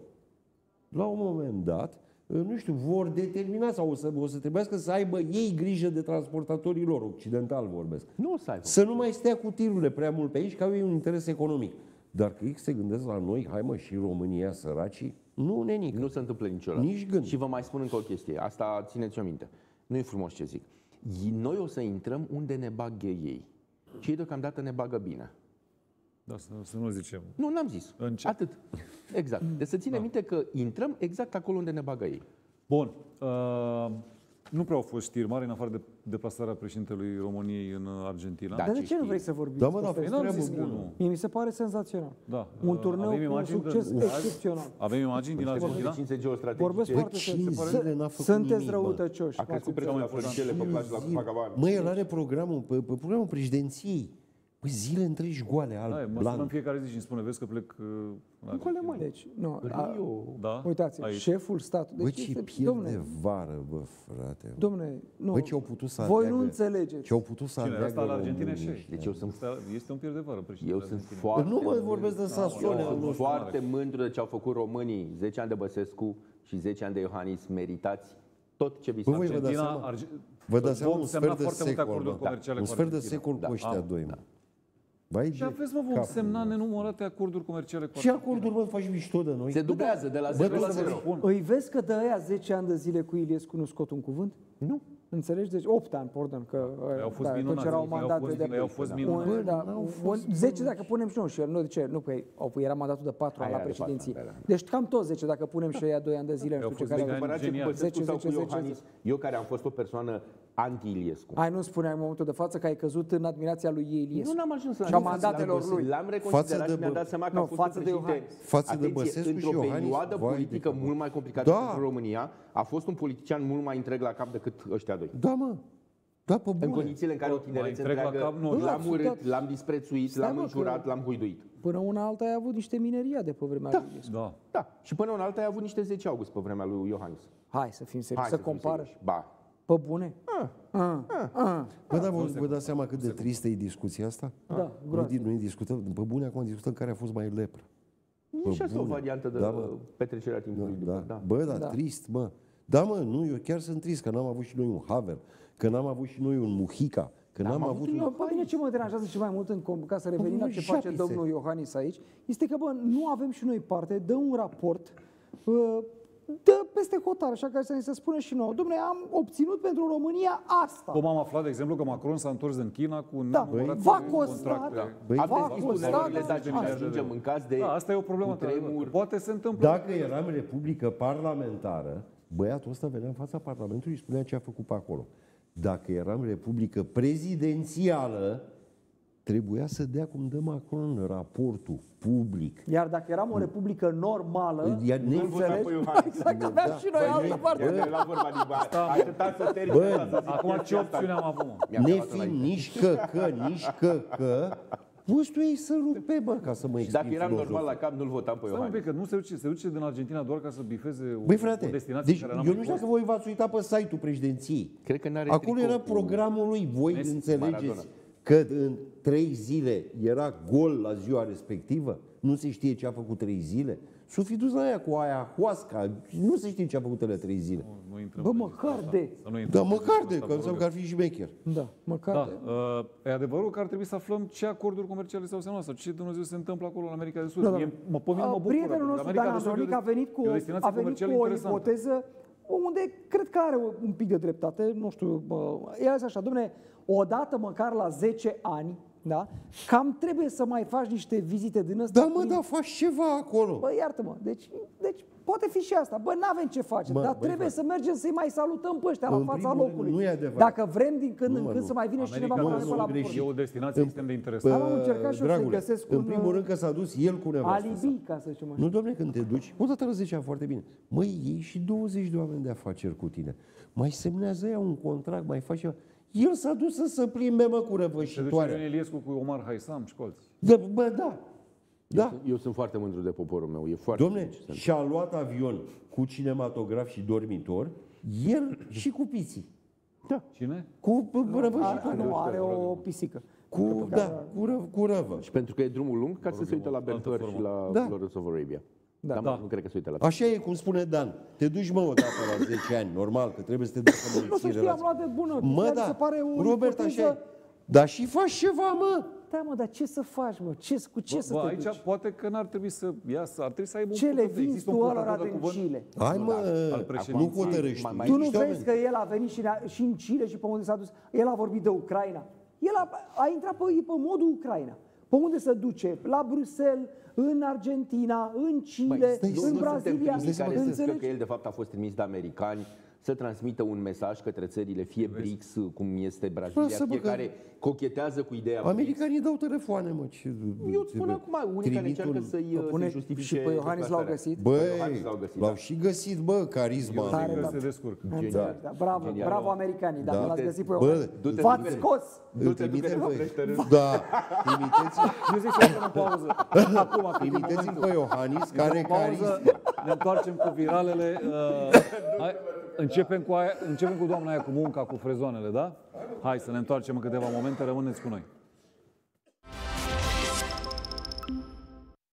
Speaker 5: la un moment dat, nu știu, vor determina sau o să, o să trebuiască să aibă ei grijă de transportatorii lor, occidental vorbesc.
Speaker 7: Nu o să aibă.
Speaker 5: Să nu mai stea cu tirurile prea mult pe aici, că au ei un interes economic. Dar că ei se gândesc la noi, hai mă, și România, săracii, nu nenic.
Speaker 7: Nu se întâmplă niciodată.
Speaker 5: Nici gând.
Speaker 7: Și vă mai spun încă o chestie. Asta țineți-o minte. Nu e frumos ce zic. Noi o să intrăm unde ne bagă ei. Și ei deocamdată ne bagă bine.
Speaker 4: Da, să, să nu zicem.
Speaker 7: Nu, n-am zis.
Speaker 4: În ce?
Speaker 7: Atât. Exact. Deci să ținem minte că intrăm exact acolo unde ne bagă ei.
Speaker 4: Bun. Uh, nu prea au fost știri mari, în afară de deplasarea președintelui României în Argentina.
Speaker 7: Da.
Speaker 6: Dar de
Speaker 7: ce
Speaker 6: ce nu
Speaker 7: știi?
Speaker 6: vrei să vorbiți?
Speaker 5: Da, mă, dar a
Speaker 6: despre
Speaker 5: fost
Speaker 4: N-am
Speaker 5: treabă
Speaker 4: zis că
Speaker 5: bună.
Speaker 4: nu.
Speaker 6: Mie mi se pare senzațional.
Speaker 4: Da.
Speaker 6: Un
Speaker 4: Uh,
Speaker 6: turneu
Speaker 4: avem
Speaker 6: cu un
Speaker 4: imagini
Speaker 6: succes
Speaker 4: de-
Speaker 6: excepțional.
Speaker 4: Avem imagini din
Speaker 7: Vorbim de
Speaker 4: Argentina?
Speaker 7: cinci geostrategice.
Speaker 6: Vorbesc
Speaker 5: Bă,
Speaker 6: foarte
Speaker 5: cinci
Speaker 6: serios.
Speaker 5: zile n-a făcut
Speaker 6: Sunteți
Speaker 5: nimic, bă.
Speaker 6: răutăcioși.
Speaker 7: A crescut prețul la floricele pe plajă la Copacabana.
Speaker 5: Mă, el are programul, pe, pe programul președinției. Băi, zile întregi goale, alb,
Speaker 4: Da, mă sună în
Speaker 5: blanc.
Speaker 4: fiecare zi și îmi spune, vezi că plec uh, în Argentina.
Speaker 6: Deci, nu, a,
Speaker 7: Rio.
Speaker 4: Da?
Speaker 6: uitați,
Speaker 4: Aici.
Speaker 6: șeful statului.
Speaker 5: Bă,
Speaker 6: Deci,
Speaker 5: ce
Speaker 6: este-
Speaker 5: pierd
Speaker 6: domne,
Speaker 5: de vară, bă, frate.
Speaker 6: domne, nu.
Speaker 5: Bă, ce au putut să
Speaker 6: Voi
Speaker 5: aleagă,
Speaker 6: nu înțelegeți.
Speaker 5: Ce au putut să
Speaker 4: Cine?
Speaker 5: aleagă
Speaker 4: Asta la Argentina e
Speaker 5: românii
Speaker 4: șef.
Speaker 7: Deci eu sunt,
Speaker 4: Asta este un pierd de vară,
Speaker 7: eu
Speaker 4: președintele
Speaker 7: sunt
Speaker 4: Argentinei.
Speaker 7: foarte...
Speaker 5: Nu mă vorbesc de Sassuolo.
Speaker 7: Eu sunt
Speaker 5: nu.
Speaker 7: foarte mândru de ce au făcut românii. zece ani de Băsescu și zece ani de Iohannis. Meritați tot ce vi
Speaker 5: Bă,
Speaker 7: s-a
Speaker 5: voi vă dați
Speaker 4: Argentina,
Speaker 5: seama?
Speaker 4: Arge-
Speaker 5: Vă dați seama
Speaker 4: vom
Speaker 5: un
Speaker 4: semna
Speaker 5: sfert de
Speaker 4: foarte multe
Speaker 5: secol,
Speaker 4: acorduri
Speaker 5: bă.
Speaker 4: comerciale
Speaker 5: Un
Speaker 4: cu
Speaker 5: sfert de
Speaker 4: Argentina.
Speaker 5: secol
Speaker 7: Da.
Speaker 5: cu ăștia
Speaker 4: Am,
Speaker 5: doi,
Speaker 7: da.
Speaker 5: mă. Vai
Speaker 4: Și
Speaker 5: de
Speaker 4: aveți, mă, vom
Speaker 5: capul
Speaker 4: semna
Speaker 5: meu.
Speaker 4: nenumărate acorduri comerciale cu
Speaker 5: Ce
Speaker 4: Argentina.
Speaker 5: acorduri, mă, faci mișto de noi?
Speaker 7: Se dublează de la
Speaker 5: Bă,
Speaker 7: zero la
Speaker 5: trebuie să vă
Speaker 7: zero.
Speaker 4: Spun.
Speaker 6: Îi vezi că de aia zece ani de zile cu Iliescu nu scot un cuvânt?
Speaker 7: Nu.
Speaker 6: Înțelegi? Deci opt ani, pardon, că
Speaker 4: au fost
Speaker 6: da,
Speaker 4: minunați,
Speaker 6: erau
Speaker 4: ei
Speaker 6: mandate de...
Speaker 4: au fost minunați.
Speaker 6: Un, da, un, zece dacă punem și noi, și nu, de ce? Nu, că au, era mandatul de patru ani la președinție. Deci cam tot zece dacă punem și ăia doi ani de zile, nu știu ce care au
Speaker 7: fost. zece, zece, zece. Eu care am fost o persoană anti-Iliescu.
Speaker 6: Ai, nu spuneai în momentul de față că ai căzut în admirația lui Iliescu.
Speaker 7: Nu n-am ajuns la
Speaker 6: și a mandatelor lui.
Speaker 7: L-am reconsiderat și mi-am dat seama că
Speaker 6: nu,
Speaker 7: a fost
Speaker 6: față de
Speaker 7: președinte.
Speaker 5: Față de Băsescu și
Speaker 7: într-o
Speaker 5: Iohannis,
Speaker 7: perioadă
Speaker 5: vai
Speaker 7: politică
Speaker 5: de
Speaker 7: mult mai complicată
Speaker 5: Da.
Speaker 7: pentru România, a fost un politician mult mai întreg la cap decât ăștia doi.
Speaker 5: Da, mă. Da, pe bune.
Speaker 7: În condițiile în care o tinerețe întreagă l-am urât, l-am disprețuit, l-am înjurat, l-am huiduit.
Speaker 6: Până una alta ai avut niște mineriade pe vremea lui Iliescu.
Speaker 4: Da.
Speaker 7: Da. Și până una alta ai avut niște zece august pe vremea lui Iohannis.
Speaker 6: Hai să fim serioși, să compară.
Speaker 7: Ba.
Speaker 6: Pe bune?
Speaker 7: Ah.
Speaker 6: Ah. Ah.
Speaker 5: Bă, dar vă, vă dați seama cât de tristă e discuția asta?
Speaker 6: Da,
Speaker 5: noi, noi discutăm, pe bune, acum discutăm care a fost mai lepră.
Speaker 7: Nu și asta o variantă de
Speaker 5: da,
Speaker 7: petrecerea timpului.
Speaker 5: Da,
Speaker 7: Da.
Speaker 5: da. Bă, dar
Speaker 6: Da.
Speaker 5: trist, mă. Da, mă, nu, eu chiar sunt trist că n-am avut și noi un Havel, că n-am avut și noi un Mujica, că n-am avut un...
Speaker 6: Pe mine ce mă deranjează și mai mult, în, com- ca să revenim la ce face
Speaker 5: Japițe.
Speaker 6: domnul Iohannis aici, este că, bă, nu avem și noi parte, dă un raport, uh, dă peste hotar, așa ca să ne se spune și nouă. Dom'le, am obținut pentru România asta.
Speaker 4: Cum am aflat, de exemplu, că Macron s-a întors din China cu un
Speaker 6: Da,
Speaker 4: neamărat
Speaker 6: v-a
Speaker 4: de
Speaker 6: costat,
Speaker 4: contract. Da.
Speaker 5: Băi,
Speaker 6: v-a
Speaker 7: Am deschis
Speaker 6: costat,
Speaker 7: tunelurile, dar
Speaker 6: da,
Speaker 7: ne ajungem în caz de
Speaker 4: Da, asta e o problemă.
Speaker 7: tremur.
Speaker 4: Poate se întâmplă.
Speaker 5: Dacă eram republică parlamentară, băiatul ăsta venea în fața Parlamentului și spunea ce a făcut pe acolo. Dacă eram republică prezidențială, trebuia să dea cum dă Macron raportul public.
Speaker 6: Iar dacă eram o republică normală,
Speaker 5: Iar ne
Speaker 6: înțelegi? Exact, aveam
Speaker 5: Da.
Speaker 6: și noi altă parte.
Speaker 7: Eu la vorba din bani. Așteptați să termin.
Speaker 5: Bă,
Speaker 4: Acum ce opțiune am avut, mă?
Speaker 5: ne fiind nici căcă, nici căcă, văzut ei să rupe, bă, ca să mă
Speaker 7: Și
Speaker 5: exprim
Speaker 7: dacă eram
Speaker 5: filozof.
Speaker 7: normal la cap, nu-l votam pe
Speaker 4: Stai un
Speaker 7: Iohannis.
Speaker 4: pic, că nu se duce, se duce din Argentina doar ca să bifeze o,
Speaker 5: Băi, frate,
Speaker 4: o destinație
Speaker 5: deci
Speaker 4: care n-am
Speaker 5: eu
Speaker 4: mai
Speaker 5: nu știu
Speaker 4: fost.
Speaker 5: dacă voi v-ați uitat pe site-ul președinției.
Speaker 7: Cred că n-are
Speaker 5: Acolo
Speaker 7: tricou
Speaker 5: era
Speaker 7: cu
Speaker 5: programul lui. Voi
Speaker 7: Messi,
Speaker 5: înțelegeți
Speaker 7: Maradona.
Speaker 5: că în trei zile era gol la ziua respectivă? Nu se știe ce a făcut trei zile? S-o fi dus la aia cu aia huasca. Nu se știe ce a făcut ele trei zile.
Speaker 4: Nu intrăm
Speaker 6: Bă,
Speaker 4: în
Speaker 6: măcar de.
Speaker 4: Să nu intrăm
Speaker 5: Da,
Speaker 4: în
Speaker 5: măcar
Speaker 4: discuția
Speaker 5: de,
Speaker 4: asta,
Speaker 5: că
Speaker 4: vă
Speaker 5: înseamnă
Speaker 4: rog.
Speaker 5: că ar fi șmecher.
Speaker 6: Da, măcar
Speaker 4: Da,
Speaker 6: de.
Speaker 4: uh, e adevărul că ar trebui să aflăm ce acorduri comerciale s-au semnat sau ce Dumnezeu se întâmplă acolo în America de Sud.
Speaker 6: Da, da.
Speaker 4: Mie, mă, pe mine mă
Speaker 6: Uh,
Speaker 4: bucură,
Speaker 6: Prietenul
Speaker 4: pentru că
Speaker 6: nostru,
Speaker 4: America
Speaker 6: Dan
Speaker 4: de Sud e o
Speaker 6: Andronic,
Speaker 4: des-
Speaker 6: a venit cu,
Speaker 4: e o destinație
Speaker 6: a venit
Speaker 4: comercială
Speaker 6: cu o
Speaker 4: interesantă.
Speaker 6: ipoteză unde cred că are un pic de dreptate, nu știu, bă, el zis așa, dom'le, odată măcar la zece ani, da, cam trebuie să mai faci niște vizite din ăsta.
Speaker 5: Da, mă,
Speaker 6: prin-
Speaker 5: da, faci ceva acolo.
Speaker 6: Bă, iartă-mă, deci, deci poate fi și asta. Bă, n-avem ce face,
Speaker 5: Bă,
Speaker 6: dar
Speaker 5: băi,
Speaker 6: trebuie
Speaker 5: frate.
Speaker 6: să mergem să-i mai salutăm pe ăștia la
Speaker 5: În
Speaker 6: fața
Speaker 5: primul rând,
Speaker 6: locului.
Speaker 5: nu e adevărat.
Speaker 6: Dacă vrem din când
Speaker 5: Nu,
Speaker 6: în
Speaker 5: mă,
Speaker 6: când
Speaker 5: nu.
Speaker 6: să mai vină și cineva
Speaker 4: America
Speaker 6: cu
Speaker 4: de
Speaker 6: noi pe la
Speaker 4: Sud
Speaker 5: greșit.
Speaker 4: e o
Speaker 6: București.
Speaker 4: destinație extrem de interesantă.
Speaker 6: Am încercat și eu să
Speaker 5: Dragule,
Speaker 6: găsesc
Speaker 5: în
Speaker 6: un,
Speaker 5: primul rând că s-a dus el cu nevastă sa.
Speaker 6: alibi, ca să zicem așa.
Speaker 5: Nu, domne, când te duci, odată la zece ani foarte bine. Măi, iei și douăzeci de oameni de afaceri cu tine. Mai semnează ea un contract, mai faci ceva. El s-a dus să se plimbe, mă, cu
Speaker 4: Se duce
Speaker 5: răvășitoarea.
Speaker 4: Ion Iliescu cu Omar Haisam și cu alții.
Speaker 5: Da, bă, da. Da.
Speaker 7: Eu sunt foarte mândru de poporul meu. E foarte
Speaker 5: Domne,
Speaker 7: bine ce se întâmplă.
Speaker 5: și-a luat avion cu cinematograf și dormitor, el și cu piții.
Speaker 7: Da.
Speaker 4: Cine?
Speaker 5: Cu
Speaker 6: Are,
Speaker 5: răvășitoare.
Speaker 6: nu, are o pisică.
Speaker 5: Cu, da, cu, ră, cu răvă.
Speaker 7: Și pentru că e drumul lung, ca să se uite la Ben
Speaker 4: altă
Speaker 7: Hur
Speaker 4: formă.
Speaker 7: și la
Speaker 5: Da.
Speaker 7: Lawrence of Arabia.
Speaker 6: Da.
Speaker 7: Dar
Speaker 4: Da.
Speaker 7: nu cred că se uite la
Speaker 5: Așa e cum spune Dan. Te duci, mă, odată la zece ani, normal, că trebuie să te duci să
Speaker 6: Nu să
Speaker 5: mulți
Speaker 6: știi, am luat de bună.
Speaker 5: Mă,
Speaker 6: Mi
Speaker 5: da,
Speaker 6: se pare o
Speaker 5: Robert,
Speaker 6: ipoteză-
Speaker 5: așa e. Dar și faci ceva, mă.
Speaker 6: Da, mă, dar ce să faci, mă? Ce, cu ce
Speaker 4: Bă,
Speaker 6: să
Speaker 4: bă,
Speaker 6: te
Speaker 4: aici
Speaker 6: duci?
Speaker 4: poate că n-ar trebui să iasă, ar trebui să aibă
Speaker 6: Ce
Speaker 4: un
Speaker 6: le
Speaker 4: purtător,
Speaker 6: vinzi
Speaker 4: există
Speaker 6: tu
Speaker 4: un
Speaker 6: ălora
Speaker 4: purtător de
Speaker 6: din
Speaker 4: cuvânt
Speaker 6: Chile?
Speaker 5: Hai, mă,
Speaker 4: al
Speaker 5: nu
Speaker 4: președinției.
Speaker 5: hotărăști.
Speaker 7: Mai- mai-
Speaker 6: Tu nu
Speaker 5: Niște
Speaker 6: vezi
Speaker 5: oameni.
Speaker 6: că el a venit și, ne-a- și în Chile și pe unde s-a dus? El a vorbit de Ucraina. El a, a intrat pe, pe modul Ucraina. Pe unde se duce? La Bruxelles, în Argentina, în Chile,
Speaker 7: Băi,
Speaker 5: stai,
Speaker 6: în
Speaker 7: nu suntem
Speaker 6: Brazilia.
Speaker 7: primii care să zică
Speaker 6: Înțelegi?
Speaker 7: că el de fapt a fost trimis de americani să transmită un mesaj către țările, fie B R I C S, cum este Brazilia,
Speaker 5: Lasă, bă,
Speaker 7: fie
Speaker 5: că-
Speaker 7: care cochetează cu ideea B R I C S.
Speaker 5: Americanii dau telefoane, mă. Ce,
Speaker 7: Eu spun acum, unii care
Speaker 5: trimit
Speaker 7: încearcă
Speaker 5: un-
Speaker 7: să-i
Speaker 6: Pă, pune-
Speaker 7: să justifice
Speaker 6: și pe Iohannis l-au
Speaker 7: deplasarea.
Speaker 6: găsit?
Speaker 5: Băi,
Speaker 7: Iohannis l-au găsit,
Speaker 5: l-au
Speaker 7: da.
Speaker 5: și găsit, bă, carisma.
Speaker 6: Tare,
Speaker 4: Că
Speaker 6: da.
Speaker 4: se descurcă.
Speaker 7: Genial.
Speaker 6: Da, bravo,
Speaker 7: Genial.
Speaker 6: bravo americanii, dar
Speaker 5: Da.
Speaker 6: nu l-ați găsit pe
Speaker 5: Bă,
Speaker 6: Iohannis.
Speaker 7: du-te,
Speaker 6: V-ați
Speaker 7: du-te.
Speaker 6: scos!
Speaker 5: Îl
Speaker 7: Du-te, du-te,
Speaker 5: trimite,
Speaker 7: nu
Speaker 5: băi.
Speaker 7: crește râs.
Speaker 5: Da, trimiteți,
Speaker 4: Eu zic să facem o pauză. Acum, când e
Speaker 5: trimiteți
Speaker 4: momentul.
Speaker 5: pe Iohannis, care
Speaker 4: O pauză,
Speaker 5: carisma.
Speaker 4: ne întoarcem cu viralele. Uh, hai, începem, cu aia, începem cu doamna aia cu munca, cu frezoanele, da? Hai să ne întoarcem în câteva momente, rămâneți cu noi.